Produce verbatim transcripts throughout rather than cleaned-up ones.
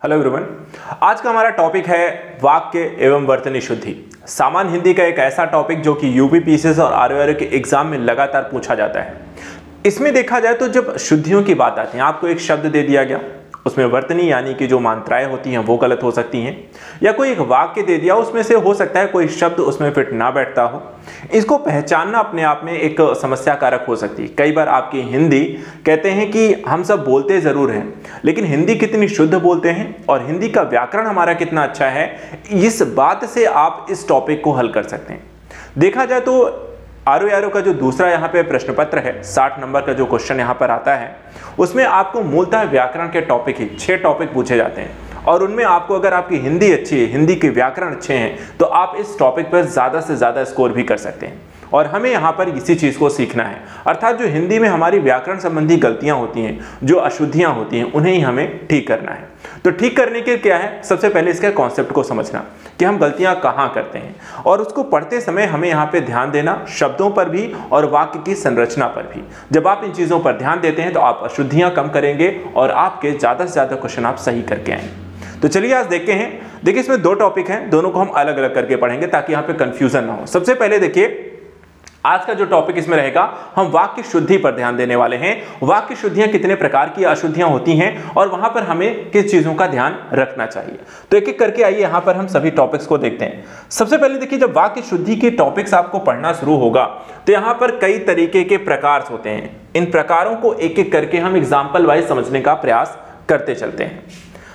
Hello everyone, आज का हमारा टॉपिक है वाक्य एवं वर्तनी शुद्धि। सामान्य हिंदी का एक ऐसा टॉपिक जो कि यूपी पीसीएस और आरओआरओ के एग्जाम में लगातार पूछा जाता है। इसमें देखा जाए तो जब शुद्धियों की बात आती है, आपको एक शब्द दे दिया गया, उसमें वर्तनी यानी कि जो मात्राएं होती हैं वो गलत हो सकती हैं, या कोई एक वाक्य दे दिया उसमें से हो सकता है कोई शब्द उसमें फिट ना बैठता हो। इसको पहचानना अपने आप में एक समस्या कारक हो सकती है। कई बार आपकी हिंदी कहते हैं कि हम सब बोलते ज़रूर हैं, लेकिन हिंदी कितनी शुद्ध बोलते हैं और हिंदी का व्याकरण हमारा कितना अच्छा है, इस बात से आप इस टॉपिक को हल कर सकते हैं। देखा जाए तो आरओआरओ का जो दूसरा यहाँ पे प्रश्न पत्र है, साठ नंबर का जो क्वेश्चन यहाँ पर आता है, उसमें आपको मूलतः व्याकरण के टॉपिक ही छह टॉपिक पूछे जाते हैं और उनमें आपको अगर आपकी हिंदी अच्छी है, हिंदी के व्याकरण अच्छे हैं, तो आप इस टॉपिक पर ज़्यादा से ज़्यादा स्कोर भी कर सकते हैं। और हमें यहाँ पर इसी चीज़ को सीखना है, अर्थात जो हिंदी में हमारी व्याकरण संबंधी गलतियाँ होती हैं, जो अशुद्धियाँ होती हैं, उन्हें ही हमें ठीक करना है। तो ठीक करने के क्या है, सबसे पहले इसके कॉन्सेप्ट को समझना कि हम गलतियाँ कहाँ करते हैं, और उसको पढ़ते समय हमें यहाँ पे ध्यान देना शब्दों पर भी और वाक्य की संरचना पर भी। जब आप इन चीज़ों पर ध्यान देते हैं तो आप अशुद्धियाँ कम करेंगे और आपके ज़्यादा से ज़्यादा क्वेश्चन आप सही करके आएंगे। तो चलिए आज देखते हैं। देखिए, इसमें दो टॉपिक हैं, दोनों को हम अलग अलग करके पढ़ेंगे ताकि यहाँ पे कंफ्यूजन ना हो। सबसे पहले देखिए, आज का जो टॉपिक इसमें रहेगा, हम वाक्य शुद्धि पर ध्यान देने वाले हैं। वाक्य शुद्धियां कितने प्रकार की अशुद्धियां होती हैं और वहां पर हमें किस चीजों का ध्यान रखना चाहिए। तो एक एक करके आइए यहां पर हम सभी टॉपिक्स को देखते हैं। सबसे पहले देखिए, जब वाक्य शुद्धि के टॉपिक्स आपको पढ़ना शुरू होगा तो यहां पर कई तरीके के प्रकार होते हैं। इन प्रकारों को एक एक करके हम एग्जाम्पल वाइज समझने का प्रयास करते चलते हैं।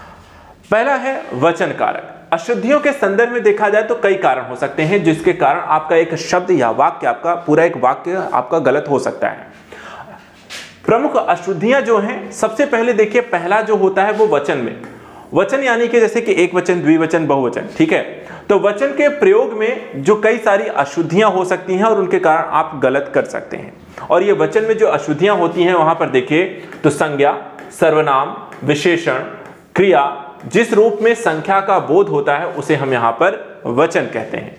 पहला है वचन कारक। अशुद्धियों के संदर्भ में देखा जाए तो कई कारण हो सकते हैं जिसके कारण आपका एक शब्द या वाक्य, आपका पूरा एक वाक्य आपका गलत हो सकता है। प्रमुख अशुद्धियां जो हैं, सबसे पहले देखिए, पहला जो होता है वो वचन में। वचन यानी कि जैसे कि एक वचन, द्विवचन, बहुवचन, ठीक है। तो वचन के प्रयोग में जो कई सारी अशुद्धियां हो सकती हैं और उनके कारण आप गलत कर सकते हैं। और ये वचन में जो अशुद्धियां होती हैं वहां पर देखिए तो संज्ञा, सर्वनाम, विशेषण, क्रिया, जिस रूप में संख्या का बोध होता है उसे हम यहां पर वचन कहते हैं।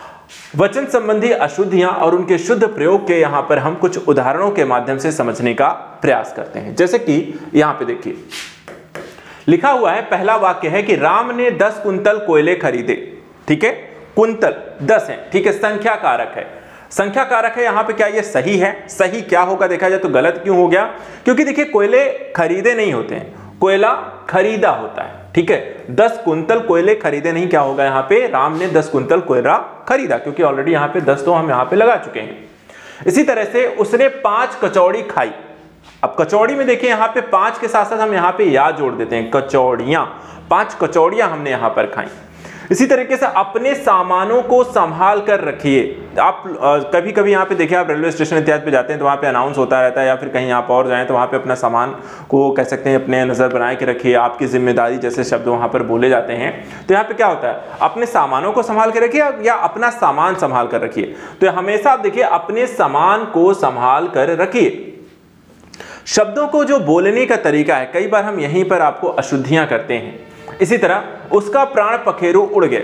वचन संबंधी अशुद्धियां और उनके शुद्ध प्रयोग के यहां पर हम कुछ उदाहरणों के माध्यम से समझने का प्रयास करते हैं। जैसे कि यहां पे देखिए लिखा हुआ है, पहला वाक्य है कि राम ने दस कुंतल कोयले खरीदे। ठीक है, कुंतल दस है, ठीक है, संख्या कारक है। संख्या कारक है, यहां पे क्या ये सही है? सही क्या होगा देखा जाए तो गलत क्यों हो गया? क्योंकि देखिए कोयले खरीदे नहीं होते हैं, कोयला खरीदा होता है। ठीक है, दस कुंतल कोयले खरीदे नहीं, क्या होगा यहाँ पे? राम ने दस कुंतल कोयला खरीदा, क्योंकि ऑलरेडी यहाँ पे दस तो हम यहाँ पे लगा चुके हैं। इसी तरह से उसने पांच कचौड़ी खाई। अब कचौड़ी में देखिए यहाँ पे पांच के साथ साथ हम यहाँ पे या जोड़ देते हैं, कचौड़ियां, पांच कचौड़ियां हमने यहाँ पर खाई। इसी तरीके से अपने सामानों को संभाल कर रखिए। आप कभी कभी यहाँ पे देखिए, आप रेलवे स्टेशन इत्यादि पे जाते हैं तो वहाँ पे अनाउंस होता रहता है, या फिर कहीं आप और जाएं तो वहाँ पे अपना सामान को कह सकते हैं अपने नज़र बनाए के रखिए, आपकी जिम्मेदारी जैसे शब्द वहाँ पर बोले जाते हैं। तो यहाँ पे क्या होता है, अपने सामानों को संभाल के रखिए या अपना सामान संभाल कर रखिए। तो हमेशा आप देखिए अपने सामान को संभाल कर रखिए। शब्दों को जो बोलने का तरीका है, कई बार हम यहीं पर आपको अशुद्धियां करते हैं। इसी तरह उसका प्राण पखेरु उड़ गए,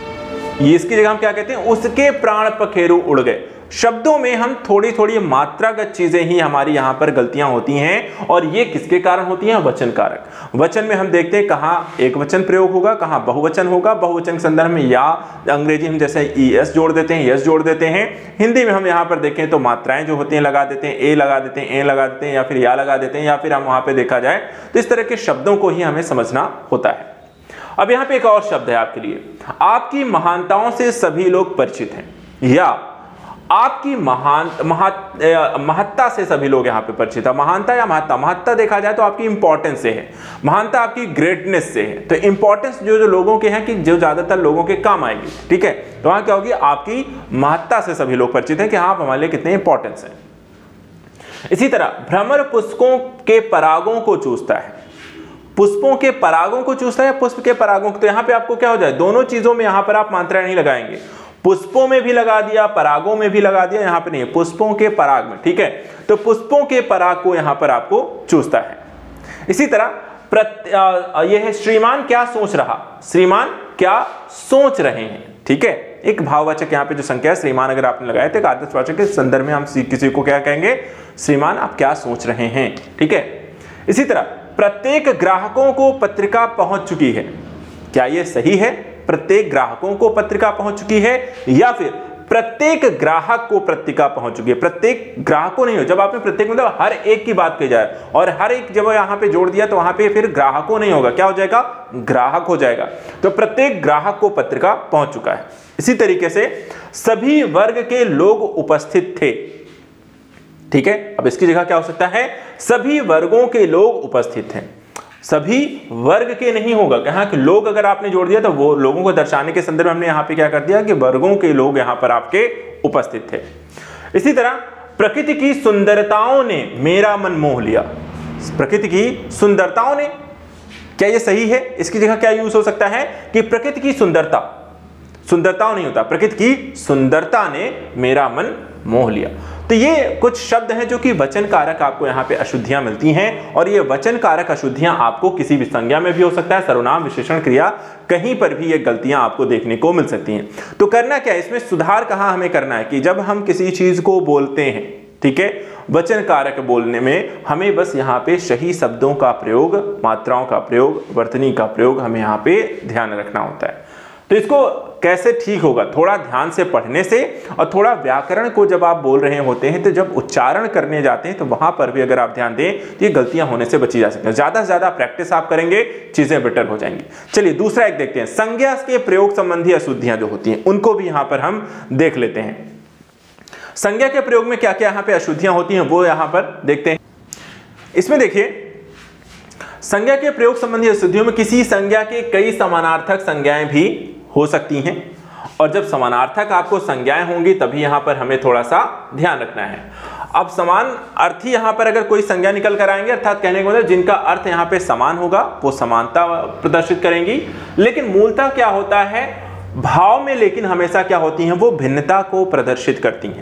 ये इसकी जगह हम क्या कहते हैं, उसके प्राण पखेरु उड़ गए। शब्दों में हम थोड़ी थोड़ी मात्रागत चीजें ही हमारी यहां पर गलतियां होती हैं, और ये किसके कारण होती हैं? वचन कारक। वचन में हम देखते हैं कहां एक वचन प्रयोग होगा, कहां बहुवचन होगा। बहुवचन के संदर्भ में या, अंग्रेजी हम जैसे ई एस जोड़ देते हैं, यस जोड़ देते हैं। हिंदी में हम यहाँ पर देखें तो मात्राएं जो होती हैं लगा देते हैं, ए लगा देते हैं, ए लगा देते हैं, या फिर या लगा देते हैं, या फिर हम वहां पर देखा जाए तो इस तरह के शब्दों को ही हमें समझना होता है। अब यहाँ पे एक और शब्द है आपके लिए, आपकी महानताओं से सभी लोग परिचित हैं, या आपकी महान महत्ता से सभी लोग यहाँ पे परिचित है। महानता या महत्ता, महत्ता देखा जाए तो आपकी इंपॉर्टेंस से है, महानता आपकी ग्रेटनेस से है। तो इंपॉर्टेंस जो जो लोगों के हैं कि जो ज्यादातर लोगों के काम आएगी, ठीक है, तो वहां क्या होगी, आपकी महत्ता से सभी लोग परिचित हैं कि हाँ आप हमारे लिए कितने इंपॉर्टेंस हैं। इसी तरह भ्रमर पुष्पों के परागों को चूसता है। पुष्पों के परागों को चूसता है, पुष्प के परागों को। तो यहाँ पे आपको क्या हो जाए, दोनों चीजों में यहाँ पर आप मात्रा नहीं लगाएंगे, पुष्पों में भी लगा दिया, परागों में भी लगा दिया, यहाँ पे नहीं, पुष्पों के पराग में। ठीक है, तो पुष्पों के पराग को यहाँ पर आपको चूसता है। इसी तरह यह है श्रीमान क्या सोच रहा, श्रीमान क्या सोच रहे हैं। ठीक है, एक भाववाचक यहाँ पे जो संख्या है श्रीमान अगर आपने लगाया तो एक आदर्शवाचक के संदर्भ में हम किसी को क्या कहेंगे, श्रीमान आप क्या सोच रहे हैं। ठीक है, इसी तरह प्रत्येक ग्राहकों को पत्रिका पहुंच चुकी है। क्या यह सही है? प्रत्येक ग्राहकों को पत्रिका पहुंच चुकी है, या फिर प्रत्येक ग्राहक को पत्रिका पहुंच चुकी है? प्रत्येक ग्राहकों नहीं हो, जब आपने प्रत्येक मतलब हर एक की बात कही जाए, और हर एक जब यहां पे जोड़ दिया तो वहां पे फिर ग्राहकों नहीं होगा, क्या हो जाएगा? ग्राहक हो जाएगा। तो प्रत्येक ग्राहक को पत्रिका पहुंच चुका है। इसी तरीके से सभी वर्ग के लोग उपस्थित थे। ठीक है, अब इसकी जगह क्या हो सकता है? सभी वर्गों के लोग उपस्थित थे। सभी वर्ग के नहीं होगा, कहा कि लोग अगर आपने जोड़ दिया तो वो लोगों को दर्शाने के संदर्भ में हमने यहां पे क्या कर दिया कि वर्गों के लोग यहां पर आपके उपस्थित थे। इसी तरह प्रकृति की सुंदरताओं ने मेरा मन मोह लिया। प्रकृति की सुंदरताओं ने, क्या यह सही है? इसकी जगह क्या यूज हो सकता है कि प्रकृति की सुंदरता, सुंदरताओं नहीं होता, प्रकृति की सुंदरता ने मेरा मन मोह लिया। तो ये कुछ शब्द हैं जो कि वचन कारक आपको यहाँ पे अशुद्धियां मिलती हैं, और ये वचन कारक अशुद्धियां आपको किसी भी संज्ञा में भी हो सकता है, सर्वनाम, विशेषण, क्रिया, कहीं पर भी ये गलतियां आपको देखने को मिल सकती हैं। तो करना क्या है इसमें? सुधार कहाँ हमें करना है कि जब हम किसी चीज को बोलते हैं, ठीक है, वचन कारक बोलने में हमें बस यहाँ पे सही शब्दों का प्रयोग, मात्राओं का प्रयोग, वर्तनी का प्रयोग हमें यहाँ पे ध्यान रखना होता है। तो इसको कैसे ठीक होगा? थोड़ा ध्यान से पढ़ने से, और थोड़ा व्याकरण को जब आप बोल रहे होते हैं तो जब उच्चारण करने जाते हैं तो वहां पर भी अगर आप ध्यान दें तो ये गलतियां होने से बची जा सकती हैं। ज्यादा से ज्यादा प्रैक्टिस आप करेंगे, चीजें बेटर हो जाएंगी। चलिए दूसरा एक देखते हैं, संज्ञा के प्रयोग संबंधी अशुद्धियां जो होती हैं उनको भी यहां पर हम देख लेते हैं। संज्ञा के प्रयोग में क्या क्या यहां पर अशुद्धियां होती हैं वो यहां पर देखते हैं। इसमें देखिए, संज्ञा के प्रयोग संबंधी अशुद्धियों में किसी संज्ञा के कई समानार्थक संज्ञाएं भी हो सकती हैं, और जब समानार्थक आपको संज्ञाएं होंगी तभी यहां पर हमें थोड़ा सा ध्यान रखना है। अब समान अर्थी यहां पर अगर कोई संज्ञा निकल कर आएंगे, अर्थात कहने का मतलब जिनका अर्थ यहां पे समान होगा वो समानता प्रदर्शित करेंगी, लेकिन मूलतः क्या होता है भाव में, लेकिन हमेशा क्या होती हैं वो भिन्नता को प्रदर्शित करती हैं।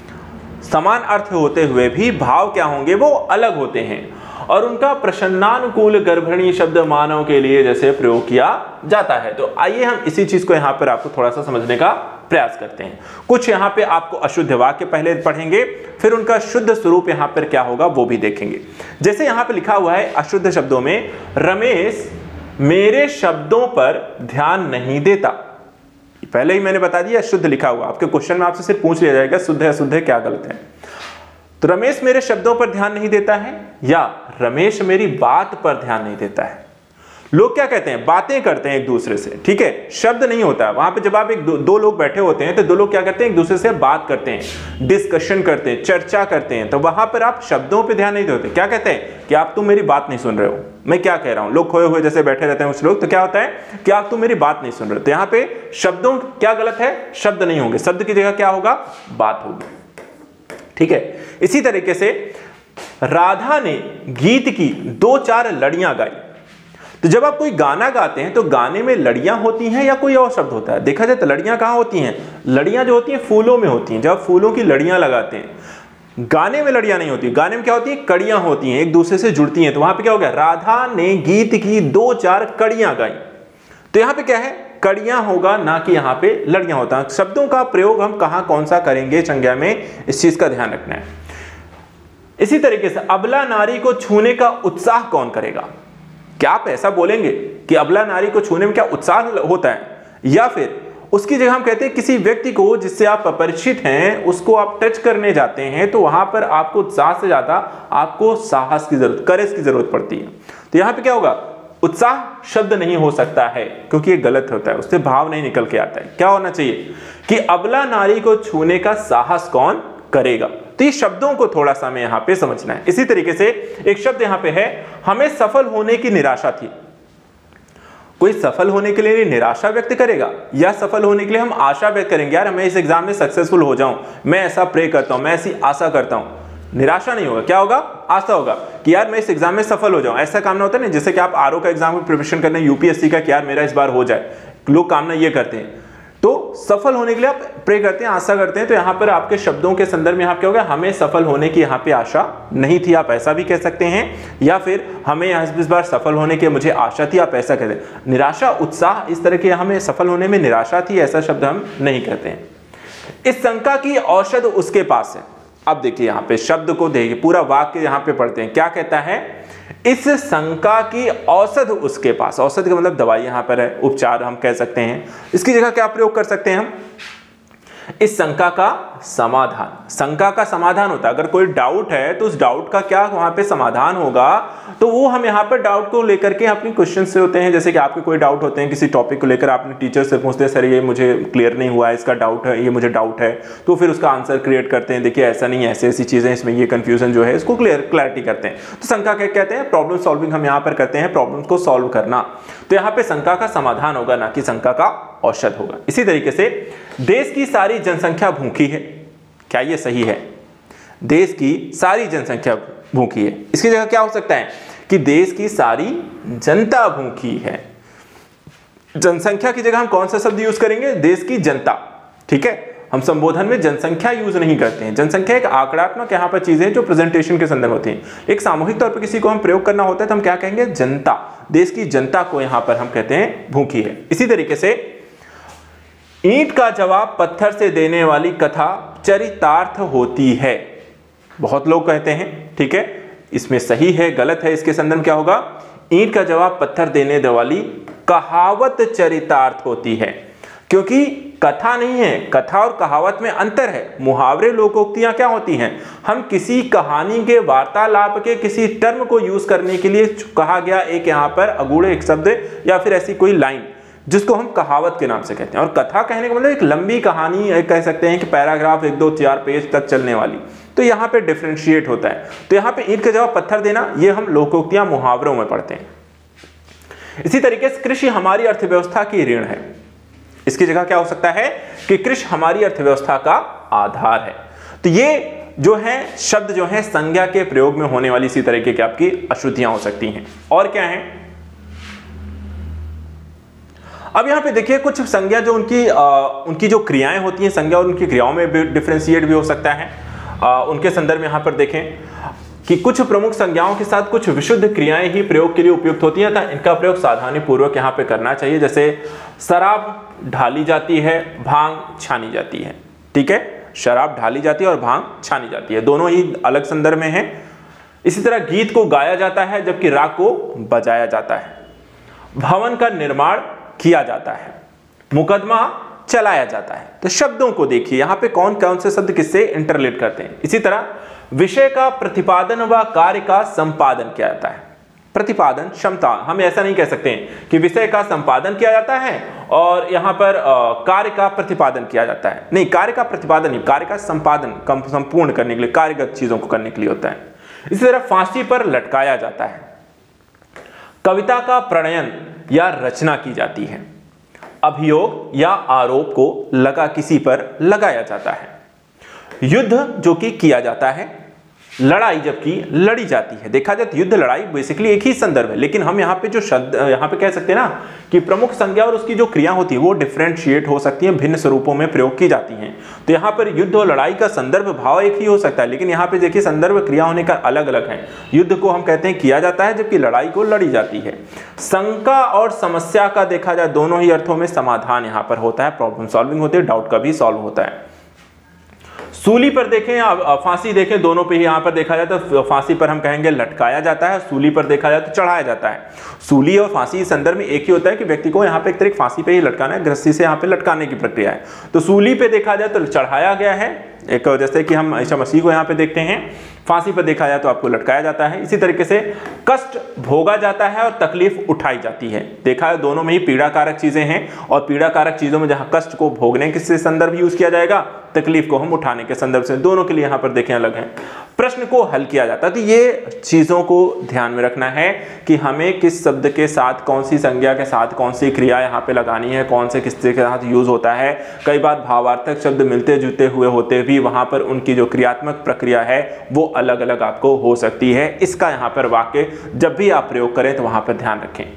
समान अर्थ होते हुए भी भाव क्या होंगे वो अलग होते हैं, और उनका प्रसन्नानुकूल गर्भणी शब्द मानव के लिए जैसे प्रयोग किया जाता है। तो आइए हम इसी चीज को यहां पर आपको थोड़ा सा समझने का प्रयास करते हैं। कुछ यहां पे आपको अशुद्ध वाक्य पहले पढ़ेंगे, फिर उनका शुद्ध स्वरूप यहां पर क्या होगा वो भी देखेंगे। जैसे यहां पे लिखा हुआ है अशुद्ध शब्दों में, रमेश मेरे शब्दों पर ध्यान नहीं देता। पहले ही मैंने बता दिया शुद्ध लिखा हुआ, आपके क्वेश्चन में आपसे सिर्फ पूछ लिया जाएगा शुद्ध है अशुद्ध है क्या गलत है। तो रमेश मेरे शब्दों पर ध्यान नहीं देता है, या रमेश मेरी बात पर ध्यान नहीं देता है। लोग क्या कहते हैं, बातें करते हैं एक दूसरे से, ठीक है, शब्द नहीं होता है वहां पे। जब आप एक दो, दो लोग बैठे होते हैं तो दो लोग क्या करते हैं, एक दूसरे से बात करते हैं, डिस्कशन करते हैं, चर्चा करते हैं, तो वहां पर आप शब्दों पे ध्यान नहीं देते। क्या कहते हैं कि आप तुम मेरी बात नहीं सुन रहे हो, मैं क्या कह रहा हूं। लोग खोए हुए जैसे बैठे रहते हैं कुछ लोग, तो क्या होता है कि आप तुम मेरी बात नहीं सुन रहे हो। तो यहाँ पे शब्दों क्या गलत है, शब्द नहीं होंगे, शब्द की जगह क्या होगा, बात होगी, ठीक है। इसी तरीके से राधा ने गीत की दो चार लड़ियां गाई। तो जब आप कोई गाना गाते हैं तो गाने में लड़ियां होती हैं या कोई और शब्द होता है? देखा जाए तो लड़ियां कहां होती हैं, लड़ियां जो होती हैं फूलों में होती हैं। जब फूलों की लड़ियां लगाते हैं, गाने में लड़ियां नहीं होती, गाने में क्या होती है, कड़ियां होती हैं, एक दूसरे से जुड़ती हैं। तो वहां पे क्या हो गया, राधा ने गीत की दो चार कड़ियां गाई। तो यहां पे क्या है, कड़ियां होगा, ना कि यहां पे लड़ियां होता है। शब्दों का प्रयोग हम कहां कौन सा करेंगे संज्ञा में, इस चीज का ध्यान रखना है। इसी तरीके से अबला नारी को छूने का उत्साह कौन करेगा? क्या आप ऐसा बोलेंगे कि अबला नारी को छूने में क्या उत्साह होता है, या फिर उसकी जगह हम कहते हैं किसी व्यक्ति को जिससे आप अपरिचित हैं उसको आप टच करने जाते हैं तो वहां पर आपको उत्साह से ज्यादा आपको साहस की जरूरत, करेज की जरूरत पड़ती है। तो यहां पे क्या होगा, उत्साह शब्द नहीं हो सकता है क्योंकि ये गलत होता है, उससे भाव नहीं निकल के आता है। क्या होना चाहिए कि अबला नारी को छूने का साहस कौन करेगा। तो ये शब्दों को थोड़ा सा हमें यहां पे समझना है। इसी तरीके से एक शब्द यहां पे है, हमें सफल होने की निराशा थी। कोई सफल होने के लिए निराशा व्यक्त करेगा या सफल होने के लिए हम आशा व्यक्त करेंगे, यार मैं इस एग्जाम में सक्सेसफुल हो जाऊं, मैं ऐसा प्रे करता हूं, मैं ऐसी आशा करता हूं। निराशा नहीं होगा, क्या होगा, आशा होगा कि यार मैं इस एग्जाम में सफल हो जाऊं। ऐसा कामना होता है ना, जैसे कि आप आरओ का एग्जाम में प्रिपरेशन करने, यूपीएससी का, कि यार मेरा इस बार हो जाए, लोग कामना ये करते हैं। तो सफल होने के लिए आप प्रे करते हैं, आशा करते हैं। तो यहां पर आपके शब्दों के संदर्भ में यहाँ क्या होगा, हमें सफल होने की यहाँ पे आशा नहीं थी, आप ऐसा भी कह सकते हैं, या फिर हमें इस बार सफल होने की मुझे आशा थी, आप ऐसा कहते हैं। निराशा, उत्साह, इस तरह के हमें सफल होने में निराशा थी, ऐसा शब्द हम नहीं कहते हैं। इस शंका की औषध उसके पास है। अब देखिए यहाँ पे शब्द को देखिए, पूरा वाक्य यहाँ पे पढ़ते हैं। क्या कहता है इस शंका की औषध उसके पास, औषध का मतलब दवाई यहां पर है, उपचार हम कह सकते हैं। इसकी जगह क्या प्रयोग कर सकते हैं हम, इस शंका का समाधान। शंका का समाधान होता है, अगर कोई डाउट है तो उस डाउट का क्या वहां पे समाधान होगा, तो वो हम यहाँ पर डाउट को लेकर के अपनी क्वेश्चन से होते हैं। जैसे कि आपके कोई डाउट होते हैं किसी टॉपिक को लेकर, आपने टीचर से पूछते हैं सर ये मुझे क्लियर नहीं हुआ है, इसका डाउट है, ये मुझे डाउट है, तो फिर उसका आंसर क्रिएट करते हैं, देखिए ऐसा नहीं, ऐसी ऐसी चीजें इसमें, ये कंफ्यूजन जो है इसको क्लियर क्लैरिटी करते हैं। तो शंका क्या कहते हैं, प्रॉब्लम सॉल्विंग हम यहाँ पर करते हैं, प्रॉब्लम को सॉल्व करना। तो यहाँ पे शंका का समाधान होगा, ना कि शंका का औषध होगा। इसी तरीके से देश की सारी जनसंख्या भूखी है, क्या ये सही है, देश की सारी जनसंख्या भूखी है। इसकी जगह क्या हो सकता है कि देश की सारी जनता भूखी है। जनसंख्या की जगह हम कौन सा शब्द यूज करेंगे, देश की जनता, ठीक है। हम संबोधन में जनसंख्या यूज नहीं करते हैं। जनसंख्या एक आंकड़ात्मक यहाँ पर चीज है जो प्रेजेंटेशन के संदर्भ होती है। एक सामूहिक तौर पर किसी को हम प्रयोग करना होता है तो हम क्या कहेंगे, जनता, देश की जनता को यहाँ पर हम कहते हैं भूखी है। इसी तरीके से ईंट का जवाब पत्थर से देने वाली कथा चरितार्थ होती है, बहुत लोग कहते हैं, ठीक है। इसमें सही है गलत है, इसके संदर्भ क्या होगा, ईंट का जवाब पत्थर देने वाली कहावत चरितार्थ होती है, क्योंकि कथा नहीं है, कथा और कहावत में अंतर है। मुहावरे लोकोक्तियां क्या होती हैं, हम किसी कहानी के वार्तालाप के किसी टर्म को यूज करने के लिए कहा गया एक यहाँ पर अगूढ़ एक शब्द या फिर ऐसी कोई लाइन जिसको हम कहावत के नाम से कहते हैं। और कथा कहने का मतलब एक लंबी कहानी कह सकते हैं कि पैराग्राफ एक दो चार पेज तक चलने वाली, तो यहाँ पे डिफरेंशिएट होता है। तो यहाँ पे ईंट का जवाब पत्थर देना, ये हम लोकोक्तियां मुहावरों में पढ़ते हैं। इसी तरीके से कृषि हमारी अर्थव्यवस्था की रीढ़ है, इसकी जगह क्या हो सकता है कि कृषि हमारी अर्थव्यवस्था का आधार है। तो ये जो है शब्द जो है संज्ञा के प्रयोग में होने वाली इसी तरीके की आपकी अशुद्धियां हो सकती हैं। और क्या है, अब यहां पे देखिए कुछ संज्ञा जो उनकी आ, उनकी जो क्रियाएं होती हैं, संज्ञा और उनकी क्रियाओं में भी डिफरेंशिएट भी हो सकता है। आ, उनके संदर्भ में यहां पर देखें कि कुछ प्रमुख संज्ञाओं के साथ कुछ विशुद्ध क्रियाएं ही प्रयोग के लिए उपयुक्त होती हैं, तो इनका प्रयोग सावधानी पूर्वक यहां पे करना चाहिए। जैसे शराब ढाली जाती है, भांग छानी जाती है, ठीक है। शराब ढाली जाती है और भांग छानी जाती है, दोनों ही अलग संदर्भ में है। इसी तरह गीत को गाया जाता है जबकि राग को बजाया जाता है। भवन का निर्माण किया जाता है, मुकदमा चलाया जाता है। तो शब्दों को देखिए यहाँ पे कौन कौन से शब्द किससे इंटरलेट करते हैं। इसी तरह विषय का प्रतिपादन व कार्य का संपादन किया जाता है। प्रतिपादन क्षमता, हम ऐसा नहीं कह सकते हैं कि विषय का संपादन किया जाता है और यहाँ पर कार्य का प्रतिपादन किया जाता है, नहीं, कार्य का प्रतिपादन नहीं, कार्य का संपादन संपूर्ण करने के लिए, कार्यगत चीजों को करने के लिए होता है। इसी तरह फांसी पर लटकाया जाता है। कविता का प्रणयन या रचना की जाती है। अभियोग या आरोप को लगा किसी पर लगाया जाता है। युद्ध जो कि किया जाता है, लड़ाई जबकि लड़ी जाती है। देखा जाए तो युद्ध लड़ाई बेसिकली एक ही संदर्भ है, लेकिन हम यहाँ पे जो शब्द यहाँ पे कह सकते हैं ना कि प्रमुख संज्ञा और उसकी जो क्रिया होती है वो डिफरेंशिएट हो सकती है, भिन्न स्वरूपों में प्रयोग की जाती हैं। तो यहाँ पर युद्ध और लड़ाई का संदर्भ भाव एक ही हो सकता है, लेकिन यहाँ पे देखिए संदर्भ क्रिया होने का अलग अलग है। युद्ध को हम कहते हैं किया जाता है जबकि लड़ाई को लड़ी जाती है। शंका और समस्या का देखा जाए दोनों ही अर्थों में समाधान यहाँ पर होता है, प्रॉब्लम सॉल्विंग होती है, डाउट का भी सॉल्व होता है। सूली पर देखें या फांसी देखें, दोनों पे ही यहाँ पर देखा जाए तो फांसी पर हम कहेंगे लटकाया जाता है, सूली पर देखा जाए तो चढ़ाया जाता है। सूली और फांसी इस संदर्भ में एक ही होता है कि व्यक्ति को यहाँ पे एक तरीके फांसी पे ही लटकाना है, रस्सी से यहाँ पे लटकाने की प्रक्रिया है। तो सूली पे देखा जाए तो चढ़ाया गया है, एक जैसे कि हम ईसा मसीह को यहाँ पे देखते हैं। फांसी पर देखा जाए तो आपको लटकाया जाता है। इसी तरीके से कष्ट भोगा जाता है और तकलीफ उठाई जाती है। देखा है दोनों में ही पीड़ा कारक चीजें हैं, और पीड़ा कारक चीजों में जहां कष्ट को भोगने के संदर्भ यूज किया जाएगा, तकलीफ को हम उठाने के संदर्भ से, दोनों के लिए यहाँ पर देखें अलग है। प्रश्न को हल किया जाता है। तो ये चीजों को ध्यान में रखना है कि हमें किस शब्द के साथ कौन सी संज्ञा के साथ कौन सी क्रिया यहाँ पे लगानी है, कौन से किसके साथ यूज होता है। कई बार भावार्थक शब्द मिलते जुलते हुए होते भी वहां पर उनकी जो क्रियात्मक प्रक्रिया है वो अलग अलग आपको हो सकती है। इसका यहाँ पर वाक्य जब भी आप प्रयोग करें तो वहां पर ध्यान रखें।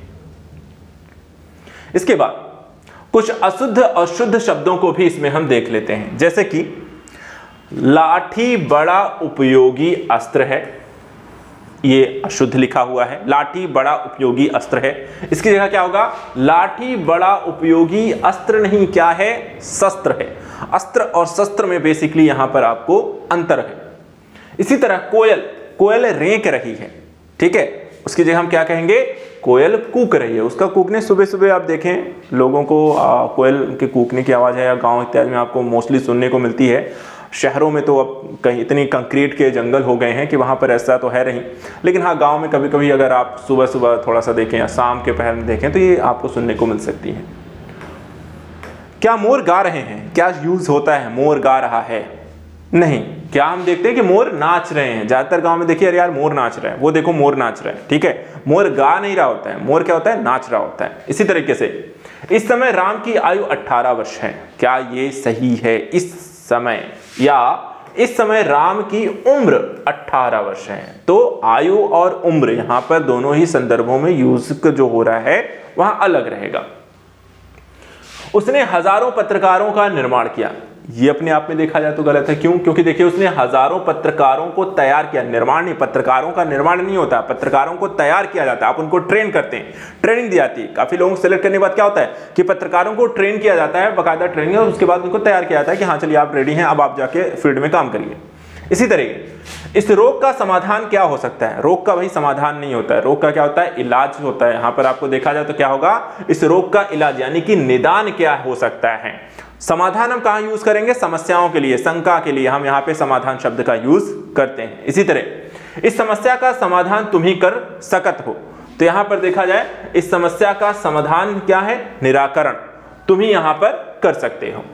इसके बाद कुछ अशुद्ध और शुद्ध शब्दों को भी इसमें हम देख लेते हैं, जैसे कि लाठी बड़ा उपयोगी अस्त्र है, ये अशुद्ध लिखा हुआ है। लाठी बड़ा उपयोगी अस्त्र है, इसकी जगह क्या होगा, लाठी बड़ा उपयोगी अस्त्र नहीं, क्या है, शस्त्र है। अस्त्र और शस्त्र में बेसिकली यहां पर आपको अंतर है। इसी तरह कोयल, कोयल रेंक रही है, ठीक है, उसकी जगह हम क्या कहेंगे, कोयल कूक रही है। उसका कूकने, सुबह सुबह आप देखें लोगों को आ, कोयल के कूकने की आवाज़ है या गांव इत्यादि में आपको मोस्टली सुनने को मिलती है। शहरों में तो अब कहीं इतनी कंक्रीट के जंगल हो गए हैं कि वहाँ पर ऐसा तो है नहीं, लेकिन हाँ गांव में कभी कभी अगर आप सुबह सुबह थोड़ा सा देखें या शाम के पहर में देखें तो ये आपको सुनने को मिल सकती है। क्या मोर गा रहे हैं? क्या यूज़ होता है मोर गा रहा है? नहीं। क्या हम देखते हैं कि मोर नाच रहे हैं? ज़्यादातर गांव में देखिए अरे यार मोर नाच रहा है, वो देखो मोर नाच रहा है, ठीक है। मोर गा नहीं रहा होता है, मोर क्या होता है, नाच रहा होता है। इसी तरीके से इस समय राम की आयु अठारह वर्ष है। क्या ये सही है? इस समय या इस समय राम की उम्र अठारह वर्ष है। तो आयु और उम्र यहां पर दोनों ही संदर्भों में यूज जो हो रहा है वहां अलग रहेगा। उसने हजारों पत्रकारों का निर्माण किया। ये अपने आप में देखा जाए तो गलत है। क्यों? क्योंकि देखिए उसने हजारों पत्रकारों को तैयार किया। निर्माण नहीं, पत्रकारों का निर्माण नहीं होता, पत्रकारों को तैयार किया जाता है। आप उनको ट्रेन करते हैं, ट्रेनिंग दी जाती है। काफी लोगों को सिलेक्ट करने के बाद क्या होता है कि पत्रकारों को ट्रेन किया जाता है, बाकायदा ट्रेनिंग, और उसके बाद उनको तैयार किया जाता है कि हाँ चलिए आप रेडी हैं, अब आप जाके फील्ड में काम करिए। इसी तरीके इस रोग का समाधान क्या हो सकता है? रोग का भाई समाधान नहीं होता है, रोग का क्या होता है, इलाज होता है। यहां पर आपको देखा जाए तो क्या होगा, इस रोग का इलाज यानी कि निदान क्या हो सकता है। समाधान हम कहां यूज करेंगे? समस्याओं के लिए, शंका के लिए हम यहां पे समाधान शब्द का यूज करते हैं। इसी तरह इस समस्या का समाधान तुम ही कर सकत हो। तो यहां पर देखा जाए इस समस्या का समाधान क्या है? निराकरण तुम ही यहां पर कर सकते हो।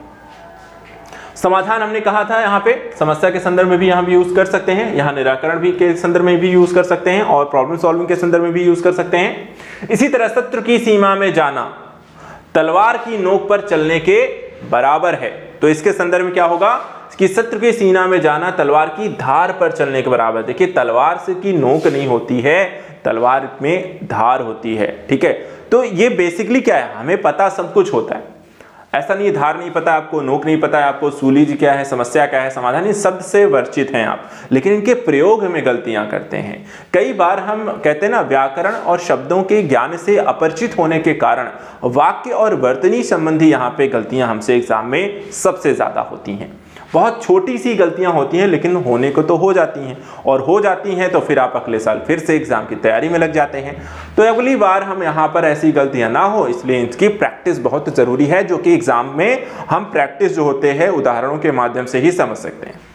समाधान हमने कहा था यहां पे समस्या के संदर्भ में भी यहां भी यूज कर सकते हैं, यहां निराकरण भी के संदर्भ में भी यूज कर सकते हैं और प्रॉब्लम सॉल्विंग के संदर्भ में भी यूज कर सकते हैं। इसी तरह शत्रु की सीमा में जाना तलवार की नोक पर चलने के बराबर है। तो इसके संदर्भ में क्या होगा कि शत्रु की सीना में जाना तलवार की धार पर चलने के बराबर। देखिए तलवार से की नोक नहीं होती है, तलवार में धार होती है, ठीक है। तो ये बेसिकली क्या है, हमें पता सब कुछ होता है, ऐसा नहीं धार नहीं पता आपको, नोक नहीं पता है आपको, सूली क्या है, समस्या क्या है, समाधान, इन शब्द से वर्चित हैं आप, लेकिन इनके प्रयोग में गलतियां करते हैं। कई बार हम कहते हैं ना व्याकरण और शब्दों के ज्ञान से अपरिचित होने के कारण वाक्य और वर्तनी संबंधी यहाँ पे गलतियां हमसे एग्जाम में सबसे ज्यादा होती हैं। बहुत छोटी सी गलतियां होती हैं लेकिन होने को तो हो जाती हैं, और हो जाती हैं तो फिर आप अगले साल फिर से एग्जाम की तैयारी में लग जाते हैं। तो अगली बार हम यहाँ पर ऐसी गलतियां ना हो इसलिए इसकी प्रैक्टिस बहुत ज़रूरी है, जो कि एग्जाम में हम प्रैक्टिस जो होते हैं उदाहरणों के माध्यम से ही समझ सकते हैं।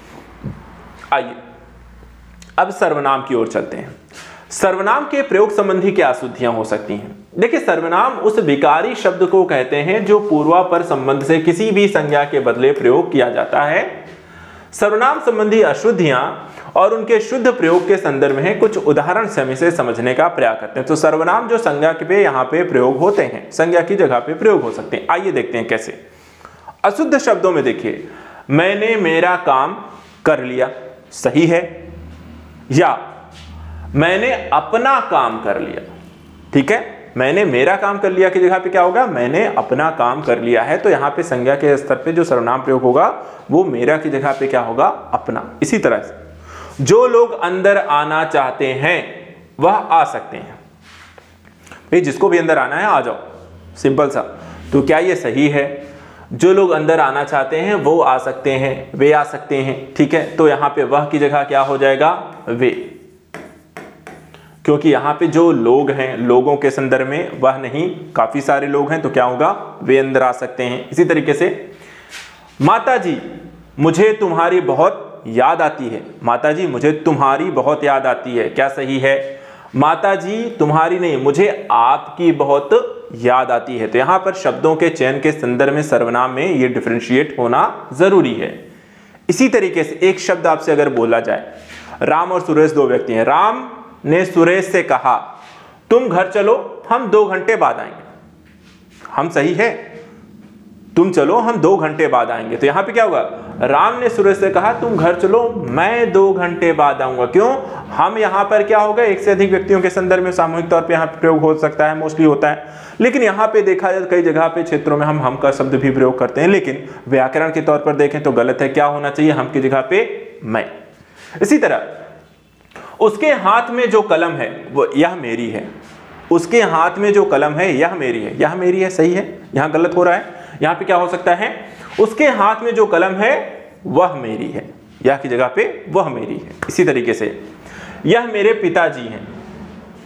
आइए अब सर्वनाम की ओर चलते हैं। सर्वनाम के प्रयोग संबंधी क्या अशुद्धियां हो सकती हैं? देखिए सर्वनाम उस विकारी शब्द को कहते हैं जो पूर्वापर संबंध से किसी भी संज्ञा के बदले प्रयोग किया जाता है। सर्वनाम संबंधी अशुद्धियां और उनके शुद्ध प्रयोग के संदर्भ में कुछ उदाहरण से हम इसे समझने का प्रयास करते हैं। तो सर्वनाम जो संज्ञा पे यहाँ पे प्रयोग होते हैं, संज्ञा की जगह पे प्रयोग हो सकते हैं। आइए देखते हैं कैसे। अशुद्ध शब्दों में देखिए मैंने मेरा काम कर लिया, सही है, या मैंने अपना काम कर लिया, ठीक है। मैंने मेरा काम कर लिया की जगह पे क्या होगा, मैंने अपना काम कर लिया है। तो यहां पे संज्ञा के स्तर पे जो सर्वनाम प्रयोग होगा वो मेरा की जगह पे क्या होगा, अपना। इसी तरह से जो लोग अंदर आना चाहते हैं वह आ सकते हैं। भाई जिसको भी अंदर आना है आ जाओ, सिंपल सा। तो क्या ये सही है? जो लोग अंदर आना चाहते हैं वो आ सकते हैं, वे आ सकते हैं, ठीक है। तो यहां पे वह की जगह क्या हो जाएगा, वे, क्योंकि यहां पे जो लोग हैं लोगों के संदर्भ में वह नहीं, काफी सारे लोग हैं तो क्या होगा, वे अंदर आ सकते हैं। इसी तरीके से माता जी मुझे तुम्हारी बहुत याद आती है, माता जी मुझे तुम्हारी बहुत याद आती है, क्या सही है? माता जी तुम्हारी नहीं, मुझे आपकी बहुत याद आती है। तो यहां पर शब्दों के चयन के संदर्भ में सर्वनाम में ये डिफरेंशिएट होना जरूरी है। इसी तरीके से एक शब्द आपसे अगर बोला जाए, राम और सुरेश दो व्यक्ति हैं, राम ने सुरेश से कहा तुम घर चलो हम दो घंटे बाद आएंगे, हम सही है, तुम चलो हम दो घंटे बाद आएंगे। तो यहां पे क्या होगा, राम ने सुरेश से कहा तुम घर चलो मैं दो घंटे बाद आऊंगा। क्यों? हम यहां पर क्या होगा, एक से अधिक व्यक्तियों के संदर्भ में सामूहिक तौर पे यहां प्रयोग हो सकता है, मोस्टली होता है। लेकिन यहां पे देखा जाए कई जगह पे क्षेत्रों में हम हम का शब्द भी प्रयोग करते हैं, लेकिन व्याकरण के तौर पर देखें तो गलत है। क्या होना चाहिए, हम की जगह पे मैं। इसी तरह उसके हाथ में जो कलम है वो यह मेरी है, उसके हाथ में जो कलम है यह मेरी है, यह मेरी है, सही है। यहां गलत हो रहा है, यहां पे क्या हो सकता है, उसके हाथ में जो कलम है वह मेरी है, यह की जगह पे वह मेरी है। इसी तरीके से यह मेरे पिताजी हैं,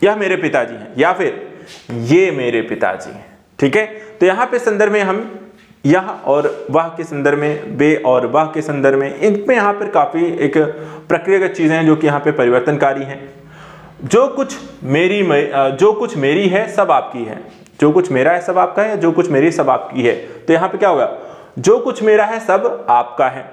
यह मेरे पिताजी हैं, या फिर ये मेरे पिताजी हैं। ठीक है, तो यहाँ पे संदर्भ में हम यह और वह के संदर्भ में, बे और वह के संदर्भ में, इनमें यहाँ पर काफी एक प्रक्रियागत चीजें हैं जो कि यहाँ पे परिवर्तनकारी हैं। जो कुछ मेरी जो कुछ मेरी है सब आपकी है, जो कुछ मेरा है सब आपका है, जो कुछ मेरी सब आपकी है। तो यहाँ पे क्या होगा, जो कुछ मेरा है सब आपका है।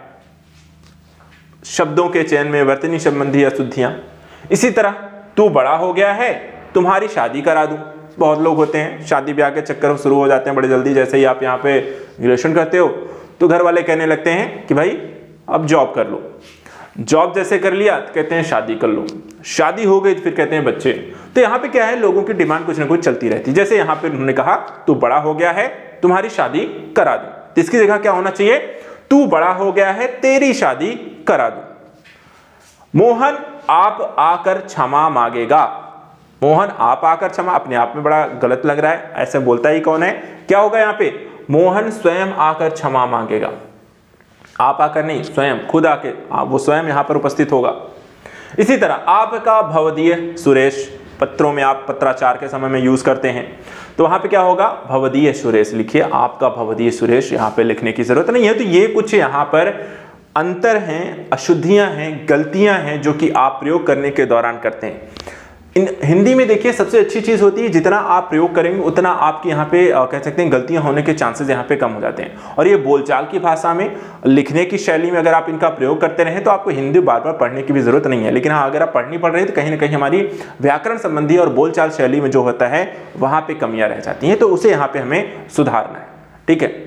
शब्दों के चयन में वर्तनी संबंधी अशुद्धियां। इसी तरह तू बड़ा हो गया है, तुम्हारी शादी करा दूं। बहुत लोग होते हैं शादी ब्याह के चक्कर शुरू हो जाते हैं बड़े जल्दी। जैसे ही आप यहाँ पे ग्रेजुएशन करते हो तो घर वाले कहने लगते हैं कि भाई अब जॉब कर लो। जॉब जैसे कर लिया तो कहते हैं शादी कर लो, शादी हो गई तो फिर कहते हैं बच्चे। तो यहाँ पे क्या है, लोगों की डिमांड कुछ ना कुछ चलती रहती है। जैसे यहाँ पे उन्होंने कहा तू बड़ा हो गया है, तुम्हारी शादी करा दूं, तो इसकी जगह क्या होना चाहिए, तू बड़ा हो गया है, तेरी शादी करा दूं। मोहन आप आकर क्षमा मांगेगा। मोहन आप आकर क्षमा, अपने आप में बड़ा गलत लग रहा है, ऐसे बोलता ही कौन है। क्या होगा यहाँ पे, मोहन स्वयं आकर क्षमा मांगेगा। आप आकर नहीं, स्वयं खुद आके, वो स्वयं यहाँ पर उपस्थित होगा। इसी तरह आपका भवदीय सुरेश, पत्रों में आप पत्राचार के समय में यूज करते हैं, तो वहां पे क्या होगा, भवदीय सुरेश लिखिए। आपका भवदीय सुरेश यहाँ पे लिखने की जरूरत नहीं है। तो ये कुछ यहाँ पर अंतर हैं, अशुद्धियां हैं, गलतियां हैं जो कि आप प्रयोग करने के दौरान करते हैं। इन हिंदी में देखिए सबसे अच्छी चीज होती है, जितना आप प्रयोग करेंगे उतना आपके यहाँ पे आ, कह सकते हैं गलतियां होने के चांसेस यहाँ पे कम हो जाते हैं। और ये बोलचाल की भाषा में, लिखने की शैली में अगर आप इनका प्रयोग करते रहें तो आपको हिंदी बार बार पढ़ने की भी जरूरत नहीं है। लेकिन हाँ, अगर आप पढ़नी पड़ रही है तो कहीं ना कहीं हमारी व्याकरण संबंधी और बोलचाल शैली में जो होता है वहां पर कमियां रह जाती हैं, तो उसे यहाँ पे हमें सुधारना है। ठीक है,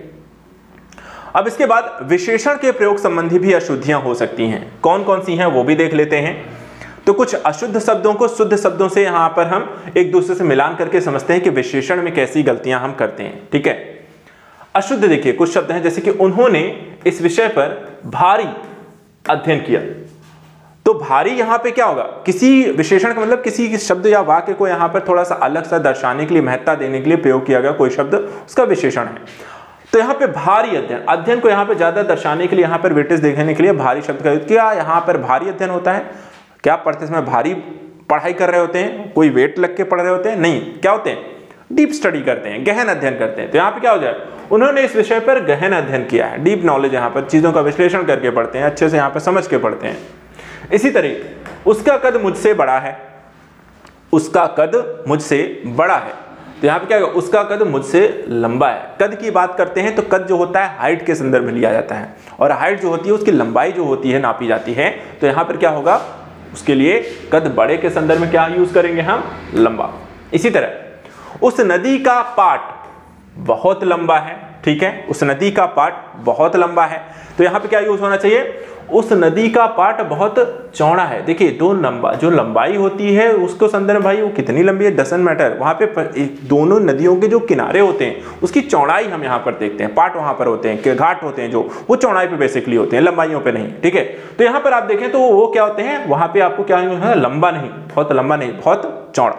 अब इसके बाद विशेषण के प्रयोग संबंधी भी अशुद्धियां हो सकती हैं। कौन कौन सी हैं वो भी देख लेते हैं। तो कुछ अशुद्ध शब्दों को शुद्ध शब्दों से यहां पर हम एक दूसरे से मिलान करके समझते हैं कि विशेषण में कैसी गलतियां हम करते हैं। ठीक है, अशुद्ध देखिए कुछ शब्द हैं, जैसे कि उन्होंने इस विषय पर भारी अध्ययन किया। तो भारी यहां पे क्या होगा, किसी विशेषण का मतलब किसी शब्द या वाक्य को यहां पर थोड़ा सा अलग सा दर्शाने के लिए, महत्ता देने के लिए प्रयोग किया गया कोई शब्द, उसका विशेषण है। तो यहाँ पे भारी अध्ययन, अध्ययन को यहाँ पे ज्यादा दर्शाने के लिए, यहाँ पर वेटेज देखने के लिए भारी शब्द का यूज किया। यहाँ पर भारी अध्ययन होता है, क्या पढ़ते समय भारी पढ़ाई कर रहे होते हैं, कोई वेट लग के पढ़ रहे होते हैं, नहीं, क्या होते हैं, डीप स्टडी करते हैं, गहन अध्ययन करते हैं। तो यहाँ पे क्या हो जाए, उन्होंने इस विषय पर गहन अध्ययन किया है, डीप नॉलेज, यहाँ पर चीजों का विश्लेषण करके पढ़ते हैं, अच्छे से यहाँ पर समझ के पढ़ते हैं। इसी तरह उसका कद मुझसे बड़ा है, उसका कद मुझसे बड़ा है। तो यहाँ पे क्या होगा, उसका कद मुझसे लंबा है। कद की बात करते हैं तो कद जो होता है हाइट के संदर्भ में लिया जाता है, और हाइट जो होती है उसकी लंबाई जो होती है नापी जाती है। तो यहाँ पर क्या होगा, उसके लिए कद बड़े के संदर्भ में क्या यूज करेंगे हम, लंबा। इसी तरह उस नदी का पाट बहुत लंबा है। ठीक है, उस नदी का पाट बहुत लंबा है। तो यहाँ पे क्या यूज होना चाहिए, उस नदी का पाट बहुत चौड़ा है। देखिए दो लंबा जो लंबाई होती है उसको संदर्भ, भाई वो कितनी लंबी है डजंट मैटर, वहां पे दोनों नदियों के जो किनारे होते हैं उसकी चौड़ाई हम यहाँ पर देखते हैं। पाट वहां पर होते हैं, घाट होते हैं जो, वो चौड़ाई पे बेसिकली होते हैं, लंबाइयों पे नहीं। ठीक है, तो यहाँ पर आप देखें तो वो क्या होते हैं, वहां पे आपको क्या है, लंबा नहीं, बहुत लंबा नहीं, बहुत चौड़ा।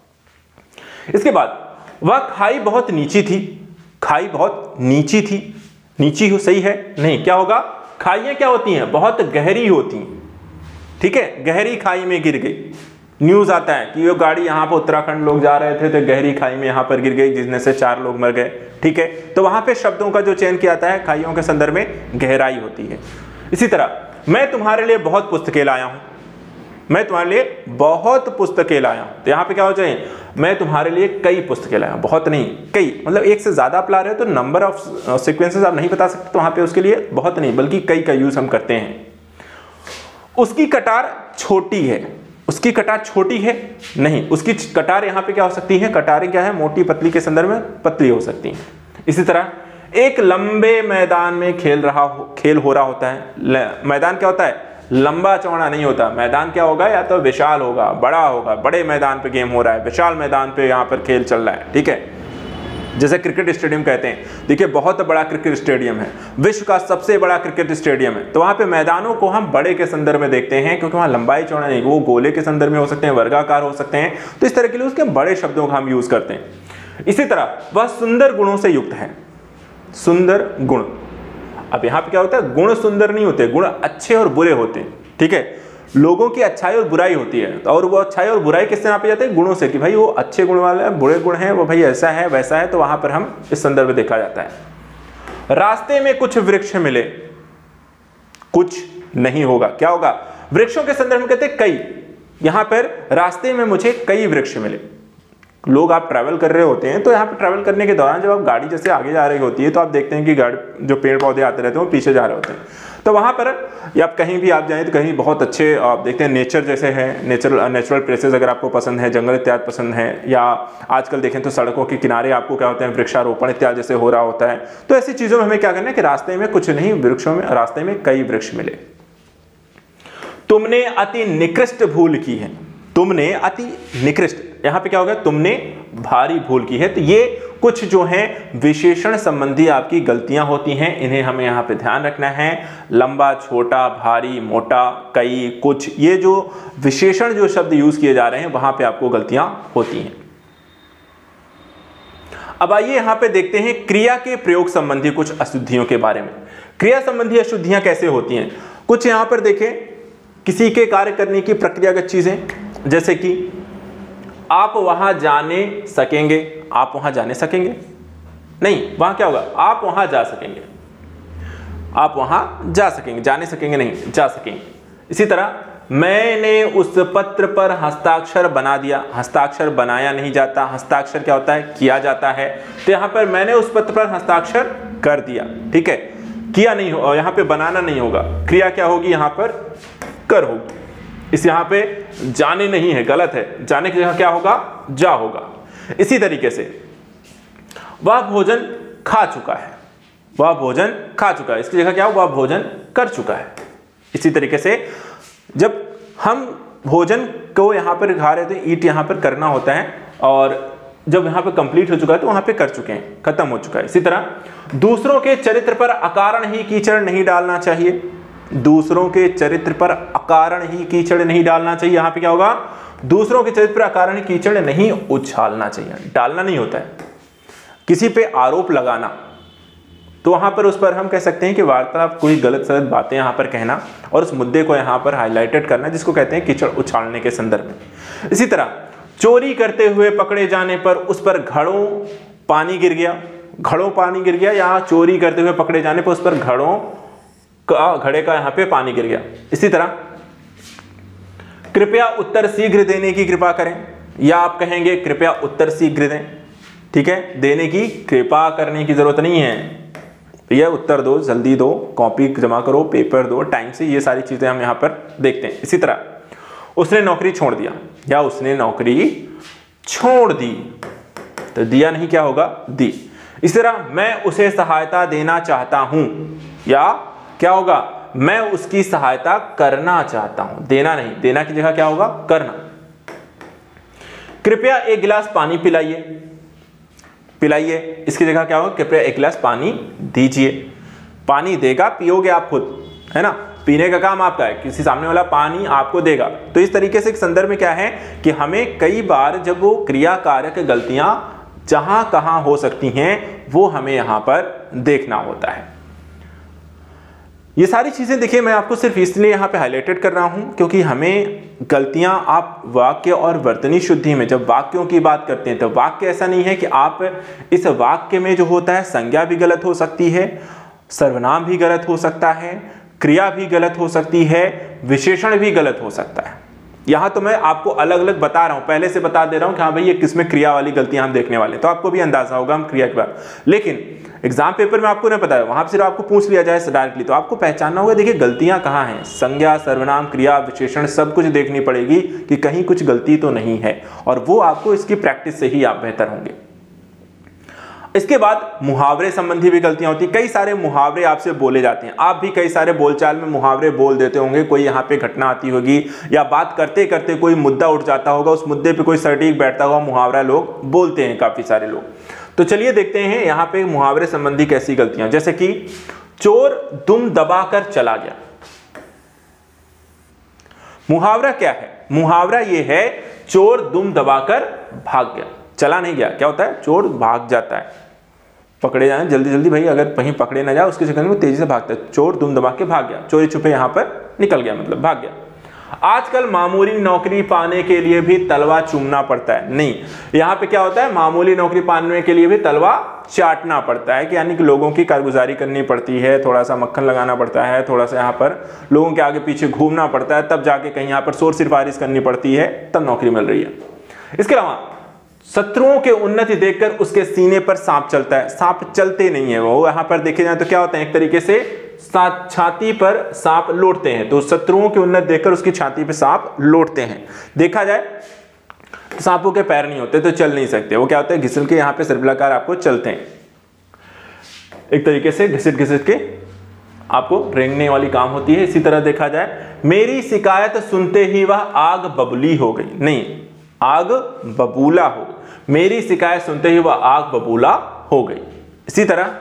इसके बाद वह खाई बहुत नीची थी, खाई बहुत नीची थी, नीची हो सही है नहीं, क्या होगा, खाइयां क्या होती हैं, बहुत गहरी होती हैं। ठीक है, गहरी खाई में गिर गई। न्यूज आता है कि वो गाड़ी यहाँ पर उत्तराखंड लोग जा रहे थे तो गहरी खाई में यहाँ पर गिर गई, जिसमें से चार लोग मर गए। ठीक है, तो वहां पे शब्दों का जो चयन किया जाता है खाइयों के संदर्भ में गहराई होती है। इसी तरह मैं तुम्हारे लिए बहुत पुस्तकें लाया हूं, मैं तुम्हारे लिए बहुत पुस्तकें लाया हूं। तो यहाँ पे क्या हो चाहिए, मैं तुम्हारे लिए कई पुस्तकें लाया हूं, बहुत नहीं कई, मतलब एक से ज्यादा आप ला रहे हो तो नंबर ऑफ सीक्वेंसेस आप नहीं बता सकते, तो वहां पे उसके लिए बहुत नहीं बल्कि कई का यूज हम करते हैं। उसकी कटार छोटी है, उसकी कटार छोटी है नहीं, उसकी कटार यहाँ पे क्या हो सकती है, कटारें क्या है, मोटी पतली के संदर्भ में पतली हो सकती हैं। इसी तरह एक लंबे मैदान में खेल रहा हो, खेल हो रहा होता है। मैदान क्या होता है, लंबा चौड़ा नहीं होता, मैदान क्या होगा, या तो विशाल होगा, बड़ा होगा, बड़े मैदान पे गेम हो रहा है, विशाल मैदान पे यहाँ पर खेल चल रहा है। ठीक है, जैसे क्रिकेट स्टेडियम कहते हैं, देखिए बहुत बड़ा क्रिकेट स्टेडियम है, विश्व का सबसे बड़ा क्रिकेट स्टेडियम है। तो वहां पे मैदानों को हम बड़े के संदर्भ में देखते हैं, क्योंकि वहां लंबाई चौड़ा नहीं, वो गोले के संदर्भ में हो सकते हैं, वर्गाकार हो सकते हैं, तो इस तरह के लिए उसके बड़े शब्दों का हम यूज करते हैं। इसी तरह वह सुंदर गुणों से युक्त है, सुंदर गुण। अब यहाँ पे क्या होता है, गुण सुंदर नहीं होते, गुण अच्छे और बुरे होते हैं। ठीक है, लोगों की अच्छाई और बुराई होती है, और वो अच्छाई और बुराई किससे नापी जाती है? गुणों से, कि भाई वो अच्छे गुण वाले हैं, बुरे गुण हैं, वो भाई ऐसा है वैसा है, तो वहां पर हम इस संदर्भ में देखा जाता है। रास्ते में कुछ वृक्ष मिले, कुछ नहीं होगा, क्या होगा? वृक्षों के संदर्भ में कहते हैं कई। यहां पर रास्ते में मुझे कई वृक्ष मिले। लोग, आप ट्रैवल कर रहे होते हैं, तो यहाँ पे ट्रैवल करने के दौरान जब आप गाड़ी जैसे आगे जा रही होती है, तो आप देखते हैं कि गाड़ी जो पेड़ पौधे आते रहते हैं वो पीछे जा रहे होते हैं। तो वहाँ पर या आप कहीं भी आप जाएं तो कहीं बहुत अच्छे आप देखते हैं नेचर जैसे हैं, नेचुरल नेचुरल प्लेसेस अगर आपको पसंद है, जंगल इत्यादि पसंद है, या आजकल देखें तो सड़कों के किनारे आपको क्या होते हैं, वृक्षारोपण इत्यादि जैसे हो रहा होता है। तो ऐसी चीज़ों में हमें क्या करना है कि रास्ते में कुछ नहीं, वृक्षों में रास्ते में कई वृक्ष मिले। तुमने अति निकृष्ट भूल की है, तुमने अति निकृष्ट, यहां पे क्या होगा? तुमने भारी भूल की है। तो ये कुछ जो हैं विशेषण संबंधी आपकी गलतियां होती हैं, इन्हें हमें यहां पे ध्यान रखना है। लंबा, छोटा, भारी, मोटा, कई, कुछ, ये जो विशेषण जो शब्द यूज किए जा रहे हैं वहां पे आपको गलतियां होती हैं। अब आइए यहां पे देखते हैं क्रिया के प्रयोग संबंधी कुछ अशुद्धियों के बारे में। क्रिया संबंधी अशुद्धियां कैसे होती हैं? कुछ यहां पर देखें, किसी के कार्य करने की प्रक्रियागत चीजें, जैसे कि आप वहां जाने सकेंगे, आप वहां जाने सकेंगे नहीं, वहां क्या होगा? आप वहां जा सकेंगे, आप वहां जा सकेंगे, जाने सकेंगे नहीं, जा सकेंगे। इसी तरह मैंने उस पत्र पर हस्ताक्षर बना दिया, हस्ताक्षर बनाया नहीं जाता, हस्ताक्षर क्या होता है? किया जाता है। तो यहां पर मैंने उस पत्र पर हस्ताक्षर कर दिया, ठीक है, किया नहीं हो, यहां पे बनाना नहीं होगा, क्रिया क्या होगी? यहां पर कर होगी। इस यहां पे जाने नहीं है, गलत है, जाने की जगह क्या होगा? जा होगा। इसी तरीके से वह भोजन खा चुका है, वह भोजन खा चुका है, इसकी जगह क्या होगा? वह भोजन कर चुका है। इसी तरीके से जब हम भोजन को यहां पर खा रहे थे, ईट यहां पर करना होता है, और जब यहां पर कंप्लीट हो चुका है तो वहां पे कर चुके हैं, खत्म हो चुका है। इसी तरह दूसरों के चरित्र पर अकारण ही कीचड़ नहीं डालना चाहिए, दूसरों के चरित्र पर अकारण ही कीचड़ नहीं डालना चाहिए। यहां पे क्या होगा? दूसरों के चरित्र पर अकारण ही कीचड़ नहीं उछालना चाहिए, डालना नहीं होता है। किसी पे आरोप लगाना, तो वहां पर उस पर हम कह सकते हैं कि वार्तालाप, कोई गलत सलत बातें यहां पर कहना और उस मुद्दे को यहां पर हाईलाइटेड करना, जिसको कहते हैं कीचड़ उछालने के संदर्भ में। इसी तरह चोरी करते हुए पकड़े जाने पर उस पर घड़ों पानी गिर गया, घड़ों पानी गिर गया, या चोरी करते हुए पकड़े जाने पर उस पर घड़ों का, घड़े का यहां पे पानी गिर गया। इसी तरह कृपया उत्तर शीघ्र देने की कृपा करें, या आप कहेंगे कृपया उत्तर शीघ्र दें, ठीक है, देने की कृपा करने की जरूरत नहीं है, यह उत्तर दो, जल्दी दो, कॉपी जमा करो, पेपर दो टाइम से, ये सारी चीजें हम यहां पर देखते हैं। इसी तरह उसने नौकरी छोड़ दिया, या उसने नौकरी छोड़ दी, तो दिया नहीं, क्या होगा? दी। इसी तरह मैं उसे सहायता देना चाहता हूं, या क्या होगा? मैं उसकी सहायता करना चाहता हूं, देना नहीं, देना की जगह क्या होगा? करना। कृपया एक गिलास पानी पिलाइए, पिलाइए, इसकी जगह क्या होगा? कृपया एक गिलास पानी दीजिए। पानी देगा, पियोगे आप खुद, है ना, पीने का काम आपका है, किसी सामने वाला पानी आपको देगा। तो इस तरीके से एक संदर्भ में क्या है कि हमें कई बार जब वो क्रिया कारक गलतियां जहां कहां हो सकती हैं, वो हमें यहां पर देखना होता है। ये सारी चीजें देखिए मैं आपको सिर्फ इसलिए यहाँ पे हाईलाइटेड कर रहा हूँ क्योंकि हमें गलतियाँ, आप वाक्य और वर्तनी शुद्धि में जब वाक्यों की बात करते हैं तो वाक्य ऐसा नहीं है कि आप इस वाक्य में जो होता है संज्ञा भी गलत हो सकती है, सर्वनाम भी गलत हो सकता है, क्रिया भी गलत हो सकती है, विशेषण भी गलत हो सकता है। यहाँ तो मैं आपको अलग अलग बता रहा हूँ, पहले से बता दे रहा हूँ कि हाँ भाई ये किसमें क्रिया वाली गलतियां हम देखने वाले, तो आपको भी अंदाजा होगा हम क्रिया के बाद। लेकिन एग्जाम पेपर में आपको नहीं पता है, वहां सिर्फ आपको पूछ लिया जाए डायरेक्टली, तो आपको पहचानना होगा देखिए गलतियां कहाँ हैं, संज्ञा, सर्वनाम, क्रिया, विशेषण सब कुछ देखनी पड़ेगी कि कहीं कुछ गलती तो नहीं है, और वो आपको इसकी प्रैक्टिस से ही आप बेहतर होंगे। इसके बाद मुहावरे संबंधी भी गलतियां होती, कई सारे मुहावरे आपसे बोले जाते हैं, आप भी कई सारे बोलचाल में मुहावरे बोल देते होंगे, कोई यहाँ पे घटना आती होगी या बात करते करते कोई मुद्दा उठ जाता होगा, उस मुद्दे पे कोई सटीक बैठता हुआ मुहावरा लोग बोलते हैं काफी सारे लोग। तो चलिए देखते हैं यहाँ पे मुहावरे संबंधी कैसी गलतियां, जैसे कि चोर दुम दबाकर चला गया। मुहावरा क्या है? मुहावरा ये है चोर दुम दबाकर भाग गया, चला नहीं गया। क्या होता है? चोर भाग जाता है, पकड़े जाए जल्दी जल्दी भाई, अगर कहीं पकड़े ना जाए उसके चक्कर में तेजी से भागता है, चोर दुम दबा के भाग गया, चोरी छुपे यहां पर निकल गया, मतलब भाग गया। आजकल मामूली नौकरी पाने के लिए भी तलवा चूमना पड़ता है, नहीं, यहाँ पे क्या होता है, मामूली नौकरी पाने के लिए भी तलवा चाटना पड़ता है, कि यानी कि लोगों की कारगुजारी करनी पड़ती है, थोड़ा सा मक्खन लगाना पड़ता है, थोड़ा सा यहाँ पर लोगों के आगे पीछे घूमना पड़ता है, तब जाके कहीं यहाँ पर शोर सिफारिश करनी पड़ती है, तब नौकरी मिल रही है। इसके अलावा शत्रुओं के उन्नति देखकर उसके सीने पर सांप चलता है। सांप चलते नहीं है, वो यहाँ पर देखे जाए तो क्या होता है, एक तरीके से छाती पर सांप लौटते हैं, तो शत्रुओं की उन्नति देखकर उसकी छाती पर सांप लौटते हैं। देखा जाए सांपों के पैर नहीं होते तो चल नहीं सकते, वो क्या होता है, घिसल के यहाँ पे सर्पिलाकार आपको चलते हैं, एक तरीके से घिसट घिसट के आपको रेंगने वाली काम होती है। इसी तरह देखा जाए, मेरी शिकायत सुनते ही वह आग बबूली हो गई, नहीं, आग बबूला हो, मेरी शिकायत सुनते ही वह आग बबूला हो गई। इसी तरह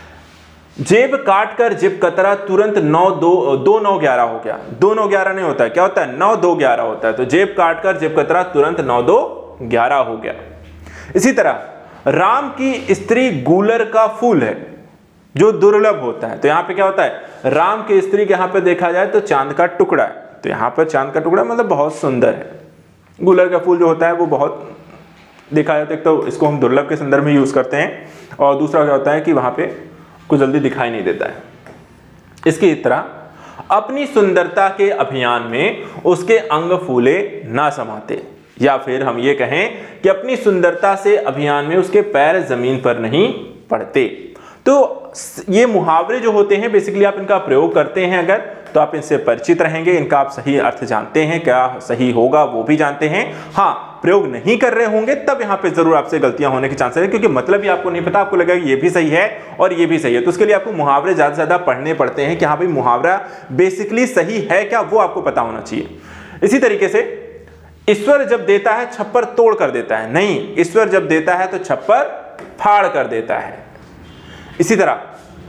जेब काट कर जेब कतरा तुरंत नौ दो दो नौ ग्यारह हो गया। दो नौ ग्यारह नहीं होता है, क्या होता है, नौ दो ग्यारह होता है, तो जेब काट कर जेब कतरा तुरंत नौ दो ग्यारह हो गया। इसी तरह राम की स्त्री गूलर का फूल है जो दुर्लभ होता है, तो यहां पे क्या होता है, राम की स्त्री के यहां पे देखा जाए तो चांद का टुकड़ा है, तो यहां पर चांद का टुकड़ा मतलब बहुत सुंदर है। गुलर का फूल जो होता है वो बहुत देखा जाए तो एक तो इसको हम दुर्लभ के संदर्भ में यूज करते हैं, और दूसरा क्या होता है कि वहां पे कुछ जल्दी दिखाई नहीं देता है। इसकी तरह अपनी सुंदरता के अभियान में उसके अंग फूले ना समाते, या फिर हम ये कहें कि अपनी सुंदरता से अभियान में उसके पैर जमीन पर नहीं पड़ते। तो ये मुहावरे जो होते हैं बेसिकली आप इनका प्रयोग करते हैं अगर, तो आप इनसे परिचित रहेंगे, इनका आप सही अर्थ जानते हैं, क्या सही होगा वो भी जानते हैं। हाँ, प्रयोग नहीं कर रहे होंगे तब यहाँ पे जरूर आपसे गलतियां होने के चांसेस है, क्योंकि मतलब ही आपको नहीं पता, आपको लगेगा ये भी सही है और ये भी सही है, तो उसके लिए आपको मुहावरे ज्यादा से ज्यादा पढ़ने पड़ते हैं कि हाँ भाई मुहावरा बेसिकली सही है क्या, वो आपको पता होना चाहिए। इसी तरीके से ईश्वर जब देता है छप्पर तोड़ कर देता है, नहीं, ईश्वर जब देता है तो छप्पर फाड़ कर देता है। इसी तरह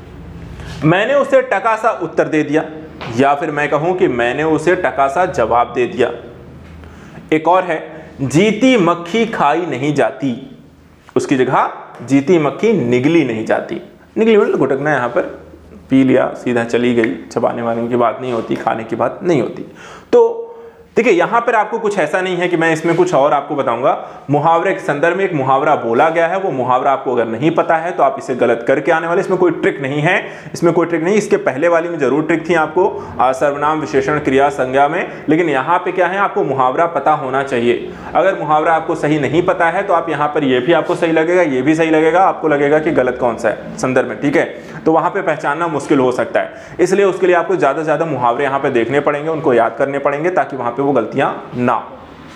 मैंने उसे टका सा उत्तर दे दिया, या फिर मैं कहूं कि मैंने उसे टका सा जवाब दे दिया। एक और है, जीती मक्खी खाई नहीं जाती, उसकी जगह जीती मक्खी निगली नहीं जाती। निगली मतलब घुटकना, यहां पर पी लिया सीधा चली गई, चबाने वाने की बात नहीं होती, खाने की बात नहीं होती। तो देखिए यहां पर आपको कुछ ऐसा नहीं है कि मैं इसमें कुछ और आपको बताऊंगा। मुहावरे के संदर्भ में एक मुहावरा बोला गया है, वो मुहावरा आपको अगर नहीं पता है तो आप इसे गलत करके आने वाले, इसमें कोई ट्रिक नहीं है, इसमें कोई ट्रिक नहीं। इसके पहले वाली में जरूर ट्रिक थी आपको, सर्वनाम विशेषण क्रिया संज्ञा में, लेकिन यहाँ पे क्या है, आपको मुहावरा पता होना चाहिए। अगर मुहावरा आपको सही नहीं पता है तो आप यहाँ पर ये भी आपको सही लगेगा, ये भी सही लगेगा, आपको लगेगा कि गलत कौन सा है संदर्भ में, ठीक है, तो वहां पे पहचानना मुश्किल हो सकता है। इसलिए उसके लिए आपको ज्यादा से ज्यादा मुहावरे यहाँ पे देखने पड़ेंगे, उनको याद करने पड़ेंगे, ताकि वहां पे वो गलतियां ना हो।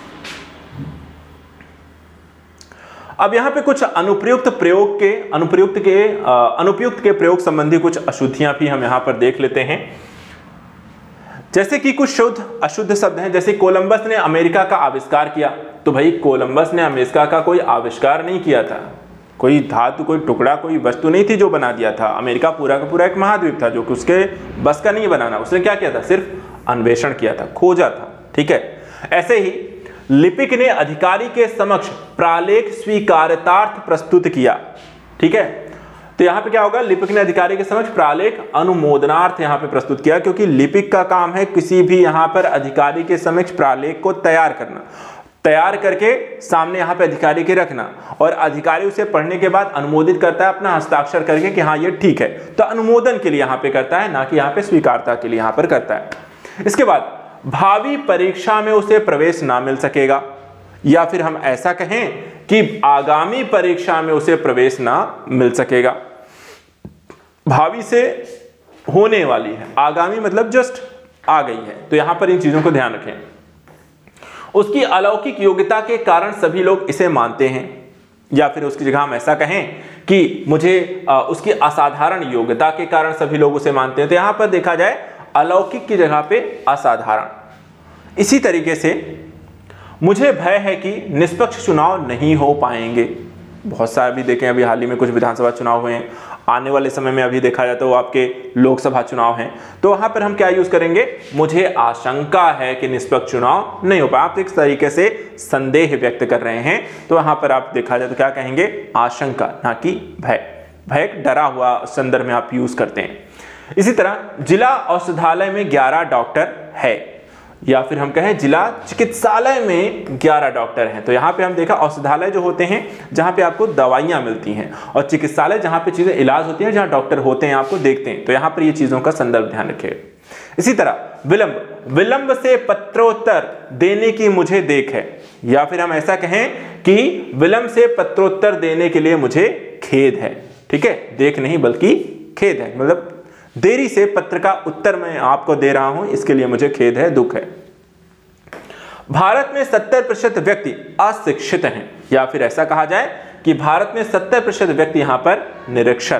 अब यहां पे कुछ अनुप्रयुक्त प्रयोग के अनुप्रयुक्त के अनुपयुक्त के प्रयोग संबंधी कुछ अशुद्धियां भी हम यहां पर देख लेते हैं। जैसे कि कुछ शुद्ध अशुद्ध शब्द हैं, जैसे कोलंबस ने अमेरिका का आविष्कार किया, तो भाई कोलंबस ने अमेरिका का कोई आविष्कार नहीं किया था, कोई धातु, कोई टुकड़ा, कोई वस्तु नहीं थी जो बना दिया था। अमेरिका पूरा का पूरा एक महाद्वीप था जो कि उसके बस का नहीं बनाना, उसने क्या किया था, सिर्फ अन्वेषण किया था, खोजा था, ठीक है। ऐसे ही लिपिक ने अधिकारी के समक्ष प्रालेख स्वीकार्यतार्थ प्रस्तुत किया, ठीक है, तो यहां पे क्या होगा, लिपिक ने अधिकारी के समक्ष प्रालेख अनुमोदनार्थ यहां पे प्रस्तुत किया, क्योंकि लिपिक का काम है किसी भी यहां पर अधिकारी के समक्ष प्रालेख को तैयार करना, तैयार करके सामने यहाँ पे अधिकारी के रखना, और अधिकारी उसे पढ़ने के बाद अनुमोदित करता है अपना हस्ताक्षर करके कि हाँ ये ठीक है, तो अनुमोदन के लिए यहाँ पे करता है, ना कि यहाँ पे स्वीकारता के लिए यहाँ पर करता है। इसके बाद भावी परीक्षा में उसे प्रवेश ना मिल सकेगा, या फिर हम ऐसा कहें कि आगामी परीक्षा में उसे प्रवेश ना मिल सकेगा। भावी से होने वाली है, आगामी मतलब जस्ट आ गई है, तो यहां पर इन चीजों को ध्यान रखें। उसकी अलौकिक योग्यता के कारण सभी लोग इसे मानते हैं, या फिर उसकी जगह हम ऐसा कहें कि मुझे आ, उसकी असाधारण योग्यता के कारण सभी लोग उसे मानते हैं, तो यहां पर देखा जाए अलौकिक की जगह पे असाधारण। इसी तरीके से मुझे भय है कि निष्पक्ष चुनाव नहीं हो पाएंगे। बहुत सारे भी देखें, अभी हाल ही में कुछ विधानसभा चुनाव हुए हैं, आने वाले समय में अभी देखा जाए तो आपके लोकसभा चुनाव हैं, तो वहां पर हम क्या यूज करेंगे, मुझे आशंका है कि निष्पक्ष चुनाव नहीं हो पाए। आप एक तरीके से संदेह व्यक्त कर रहे हैं, तो वहां पर आप देखा जाए तो क्या कहेंगे, आशंका, ना कि भय। भय डरा हुआ संदर्भ में आप यूज करते हैं। इसी तरह जिला औषधालय में ग्यारह डॉक्टर है, या फिर हम कहें जिला चिकित्सालय में ग्यारह डॉक्टर हैं। तो यहाँ पे हम देखा औषधालय जो होते हैं जहाँ पे आपको दवाइयाँ मिलती हैं, और चिकित्सालय जहाँ पे चीज़ें इलाज होती हैं, जहाँ डॉक्टर होते हैं आपको देखते हैं। तो यहाँ पर ये चीज़ों का संदर्भ ध्यान रखिएगा। इसी तरह विलंब, विलंब से पत्रोत्तर देने की मुझे देख है, या फिर हम ऐसा कहें कि विलंब से पत्रोत्तर देने के लिए मुझे खेद है। ठीक है, देख नहीं बल्कि खेद है, मतलब देरी से पत्र का उत्तर मैं आपको दे रहा हूं, इसके लिए मुझे खेद है, दुख है। भारत में सत्तर प्रतिशत व्यक्ति अशिक्षित हैं, या फिर ऐसा कहा जाए कि भारत में सत्तर प्रतिशत व्यक्ति यहां पर निरक्षर।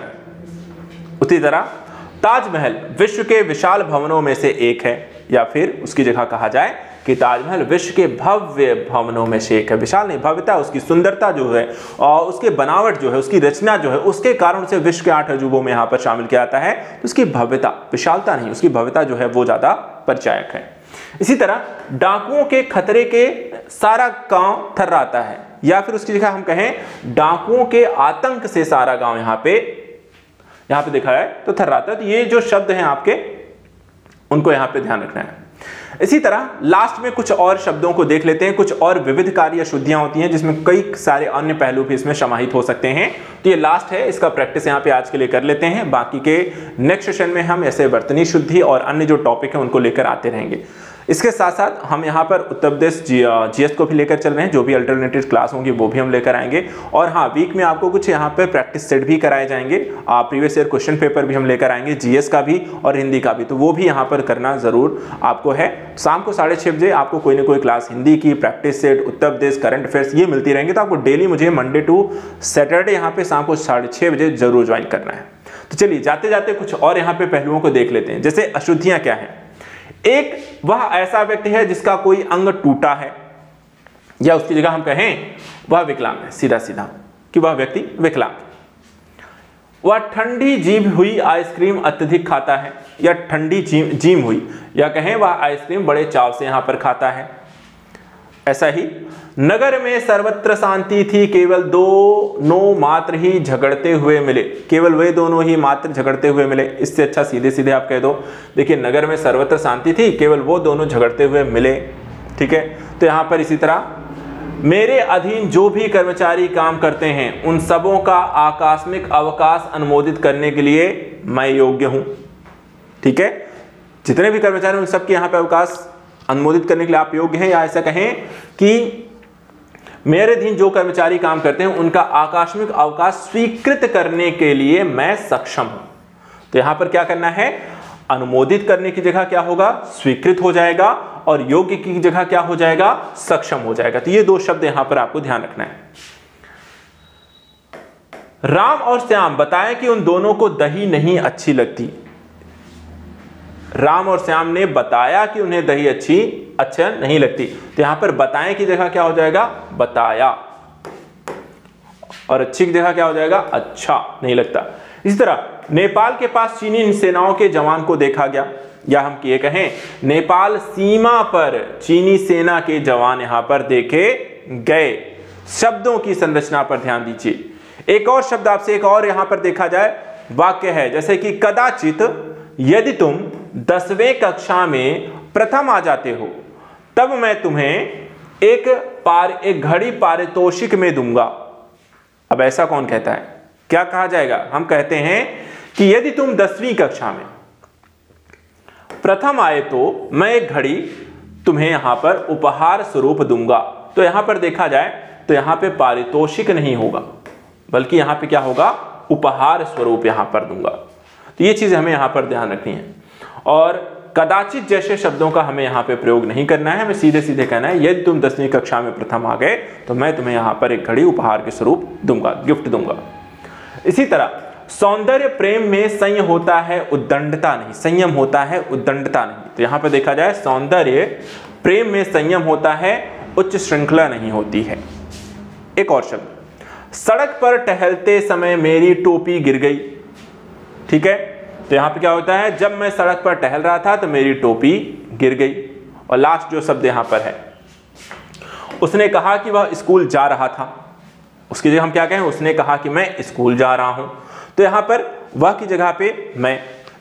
उसी तरह ताजमहल विश्व के विशाल भवनों में से एक है, या फिर उसकी जगह कहा जाए कि ताजमहल विश्व के भव्य भवनों में से एक है। विशाल नहीं, भव्यता, उसकी सुंदरता जो है और उसके बनावट जो है, उसकी रचना जो है, उसके कारण उसे विश्व के आठ अजूबों में यहाँ पर शामिल किया जाता है। तो उसकी भव्यता, विशालता नहीं, उसकी भव्यता जो है वो ज्यादा परिचायक है। इसी तरह डाकुओं के खतरे के सारा गांव थर्राता है, या फिर उसकी जगह हम कहें डाकुओं के आतंक से सारा गांव यहाँ पे यहाँ पे देखा है तो थर्राता है। तो ये जो शब्द हैं आपके, उनको यहाँ पे ध्यान रखना है। इसी तरह लास्ट में कुछ और शब्दों को देख लेते हैं। कुछ और विविध कार्य अशुद्धियां होती हैं जिसमें कई सारे अन्य पहलू भी इसमें समाहित हो सकते हैं। तो ये लास्ट है, इसका प्रैक्टिस यहाँ पे आज के लिए कर लेते हैं। बाकी के नेक्स्ट सेशन में हम ऐसे वर्तनी शुद्धि और अन्य जो टॉपिक है उनको लेकर आते रहेंगे। इसके साथ साथ हम यहाँ पर उत्तर प्रदेश जीएस को भी लेकर चल रहे हैं, जो भी अल्टरनेटिव क्लास होंगी वो भी हम लेकर आएंगे। और हाँ, वीक में आपको कुछ यहाँ पर प्रैक्टिस सेट भी कराए जाएंगे, प्रीवियस ईयर क्वेश्चन पेपर भी हम लेकर आएंगे, जीएस का भी और हिंदी का भी, तो वो भी यहाँ पर करना जरूर आपको है। शाम को साढ़े छः बजे आपको कोई ना कोई क्लास हिंदी की, practice set, Uttar Pradesh, current affairs ये मिलती रहेंगी। तो आपको डेली मुझे मंडे टू सैटरडे यहाँ पे शाम को साढ़े छः बजे जरूर ज्वाइन करना है। तो चलिए जाते जाते कुछ और यहाँ पे पहलुओं को देख लेते हैं। जैसे अशुद्धियाँ क्या हैं। एक, वह ऐसा व्यक्ति है जिसका कोई अंग टूटा है, या उसकी जगह हम कहें वह विकलांग है, सीधा सीधा कि वह व्यक्ति विकलांग। वह ठंडी जीभ हुई आइसक्रीम अत्यधिक खाता है, या ठंडी जीम हुई, या कहें वह आइसक्रीम बड़े चाव से यहां पर खाता है। ऐसा ही, नगर में सर्वत्र शांति थी, केवल दोनों मात्र ही झगड़ते हुए मिले, केवल वे दोनों ही मात्र झगड़ते हुए मिले। इससे अच्छा सीधे सीधे आप कह दो, देखिए नगर में सर्वत्र शांति थी, केवल वो दोनों झगड़ते हुए मिले। ठीक है, तो यहां पर इसी तरह, मेरे अधीन जो भी कर्मचारी काम करते हैं उन सबों का आकस्मिक अवकाश अनुमोदित करने के लिए मैं योग्य हूं। ठीक है, जितने भी कर्मचारी उन सबके यहाँ पे अवकाश अनुमोदित करने के लिए आप योग्य हैं, या ऐसा कहें कि मेरे अधीन जो कर्मचारी काम करते हैं उनका आकस्मिक अवकाश स्वीकृत करने के लिए मैं सक्षम हूं। तो यहां पर क्या करना है, अनुमोदित करने की जगह क्या होगा, स्वीकृत हो जाएगा, और योग्य की जगह क्या हो जाएगा, सक्षम हो जाएगा। तो ये दो शब्द यहां पर आपको ध्यान रखना है। राम और श्याम बताएं कि उन दोनों को दही नहीं अच्छी लगती। राम और श्याम ने बताया कि उन्हें दही अच्छी अच्छा नहीं लगती। तो यहां पर बताएं की जगह क्या हो जाएगा, बताया, और अच्छी की जगह क्या हो जाएगा, अच्छा नहीं लगता। इसी तरह नेपाल के पास चीनी सेनाओं के जवान को देखा गया, या हम ये कहें नेपाल सीमा पर चीनी सेना के जवान यहां पर देखे गए। शब्दों की संरचना पर ध्यान दीजिए। एक और शब्द आपसे एक और यहां पर देखा जाए वाक्य है, जैसे कि कदाचित यदि तुम दसवें कक्षा में प्रथम आ जाते हो तब मैं तुम्हें एक पार एक घड़ी पारितोषिक में दूंगा। अब ऐसा कौन कहता है, क्या कहा जाएगा, हम कहते हैं कि यदि तुम दसवीं कक्षा में प्रथम आए तो मैं एक घड़ी तुम्हें यहां पर उपहार स्वरूप दूंगा। तो यहां पर देखा जाए तो यहां पे पारितोषिक नहीं होगा, बल्कि यहां पे क्या होगा, उपहार स्वरूप यहां पर दूंगा। तो ये चीज हमें यहां पर ध्यान रखनी है। और कदाचित जैसे शब्दों का हमें यहाँ पे प्रयोग नहीं करना है, हमें सीधे सीधे कहना है यदि तुम दसवीं कक्षा में प्रथम आ गए तो मैं तुम्हें यहाँ पर एक घड़ी उपहार के स्वरूप दूंगा, गिफ्ट दूंगा। इसी तरह सौंदर्य प्रेम में संयम होता है, उद्दंडता नहीं, संयम होता है, उद्दंडता नहीं। तो यहाँ पे देखा जाए सौंदर्य प्रेम में संयम होता है, उच्च श्रृंखला नहीं होती है। एक और शब्द, सड़क पर टहलते समय मेरी टोपी गिर गई। ठीक है, तो यहां पे क्या होता है, जब मैं सड़क पर टहल रहा था तो मेरी टोपी गिर गई। और लास्ट जो शब्द यहां पर है, उसने कहा कि वह स्कूल जा रहा था, उसकी जगह हम क्या कहें, उसने कहा कि मैं स्कूल जा रहा हूं। तो यहां पर वह की जगह पे मैं,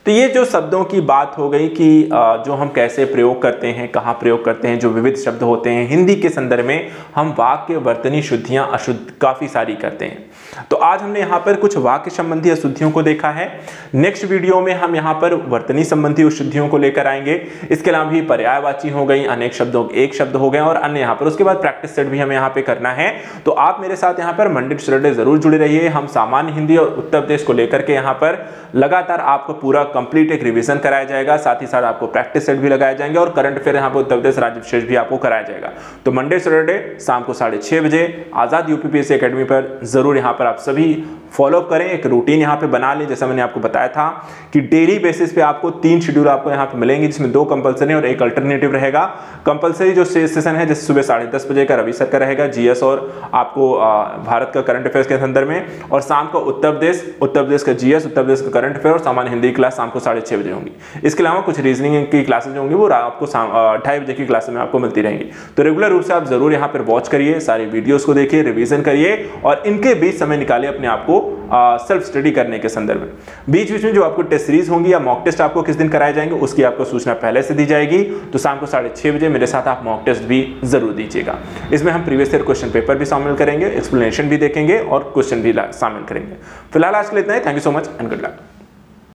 तो ये जो शब्दों की बात हो गई कि जो हम कैसे प्रयोग करते हैं, कहाँ प्रयोग करते हैं, जो विविध शब्द होते हैं हिंदी के संदर्भ में, हम वाक्य वर्तनी शुद्धियां अशुद्ध काफी सारी करते हैं। तो आज हमने यहाँ पर कुछ वाक्य संबंधी अशुद्धियों को देखा है। नेक्स्ट वीडियो में हम यहाँ पर वर्तनी संबंधी अशुद्धियों को लेकर आएंगे। इसके अलावा भी पर्यायवाची हो गई, अनेक शब्दों एक शब्द हो गए और अन्य यहाँ पर। उसके बाद प्रैक्टिस सेट भी हमें यहाँ पे करना है। तो आप मेरे साथ यहाँ पर मंडे टू सैटरडे जरूर जुड़े रहिए। हम सामान्य हिंदी और उत्तर प्रदेश को लेकर के यहाँ पर लगातार आपको पूरा कंप्लीट एक रिवीजन कराया जाएगा, साथ ही साथ आपको प्रैक्टिस सेट भी लगाए जाएंगे और करंट अफेयर यहाँ पर उत्तर प्रदेश राज्य विशेष भी आपको कराया जाएगा। तो मंडे सैटरडे शाम को साढ़े छह बजे आजाद यूपीपीएससी एकेडमी पर जरूर यहाँ पर आप सभी फॉलो करें। एक रूटीन यहाँ पे बना लें, जैसा मैंने आपको बताया था कि डेली बेसिस पे आपको तीन शेड्यूल आपको यहाँ पे मिलेंगे, जिसमें दो कंपलसरी और एक अल्टरनेटिव रहेगा। कंपलसरी जो सेशन है जैसे सुबह साढ़े दस बजे का रवि सर का रहेगा, जीएस और आपको भारत का करंट अफेयर्स के संदर्भ में, और शाम को उत्तर प्रदेश उत्तर प्रदेश का जीएस, उत्तर प्रदेश का करंट अफेयर और सामान्य हिंदी क्लास शाम को साढ़े छह बजे होंगी। इसके अलावा कुछ रीजनिंग की क्लासेज होंगी, वो आपको ढाई बजे की क्लास में आपको मिलती रहेंगी। तो रेगुलर रूप से आप जरूर यहाँ पर वॉच करिए, सारी वीडियोस को देखिए, रिवीजन करिए और इनके बीच समय निकालिए अपने आप को सेल्फ स्टडी करने के संदर्भ में। बीच बीच में जो आपको टेस्ट सीरीज होंगी या मॉक टेस्ट आपको किस दिन कराए जाएंगे उसकी आपको सूचना पहले से दी जाएगी। तो शाम को साढ़े छह बजे मेरे साथ आप मॉक टेस्ट भी जरूर दीजिएगा। इसमें हम प्रीवियस ईयर क्वेश्चन पेपर भी शामिल करेंगे, एक्सप्लेनेशन भी देखेंगे और क्वेश्चन भी शामिल करेंगे। फिलहाल आज के लिए इतना ही। Thank you so much and good luck.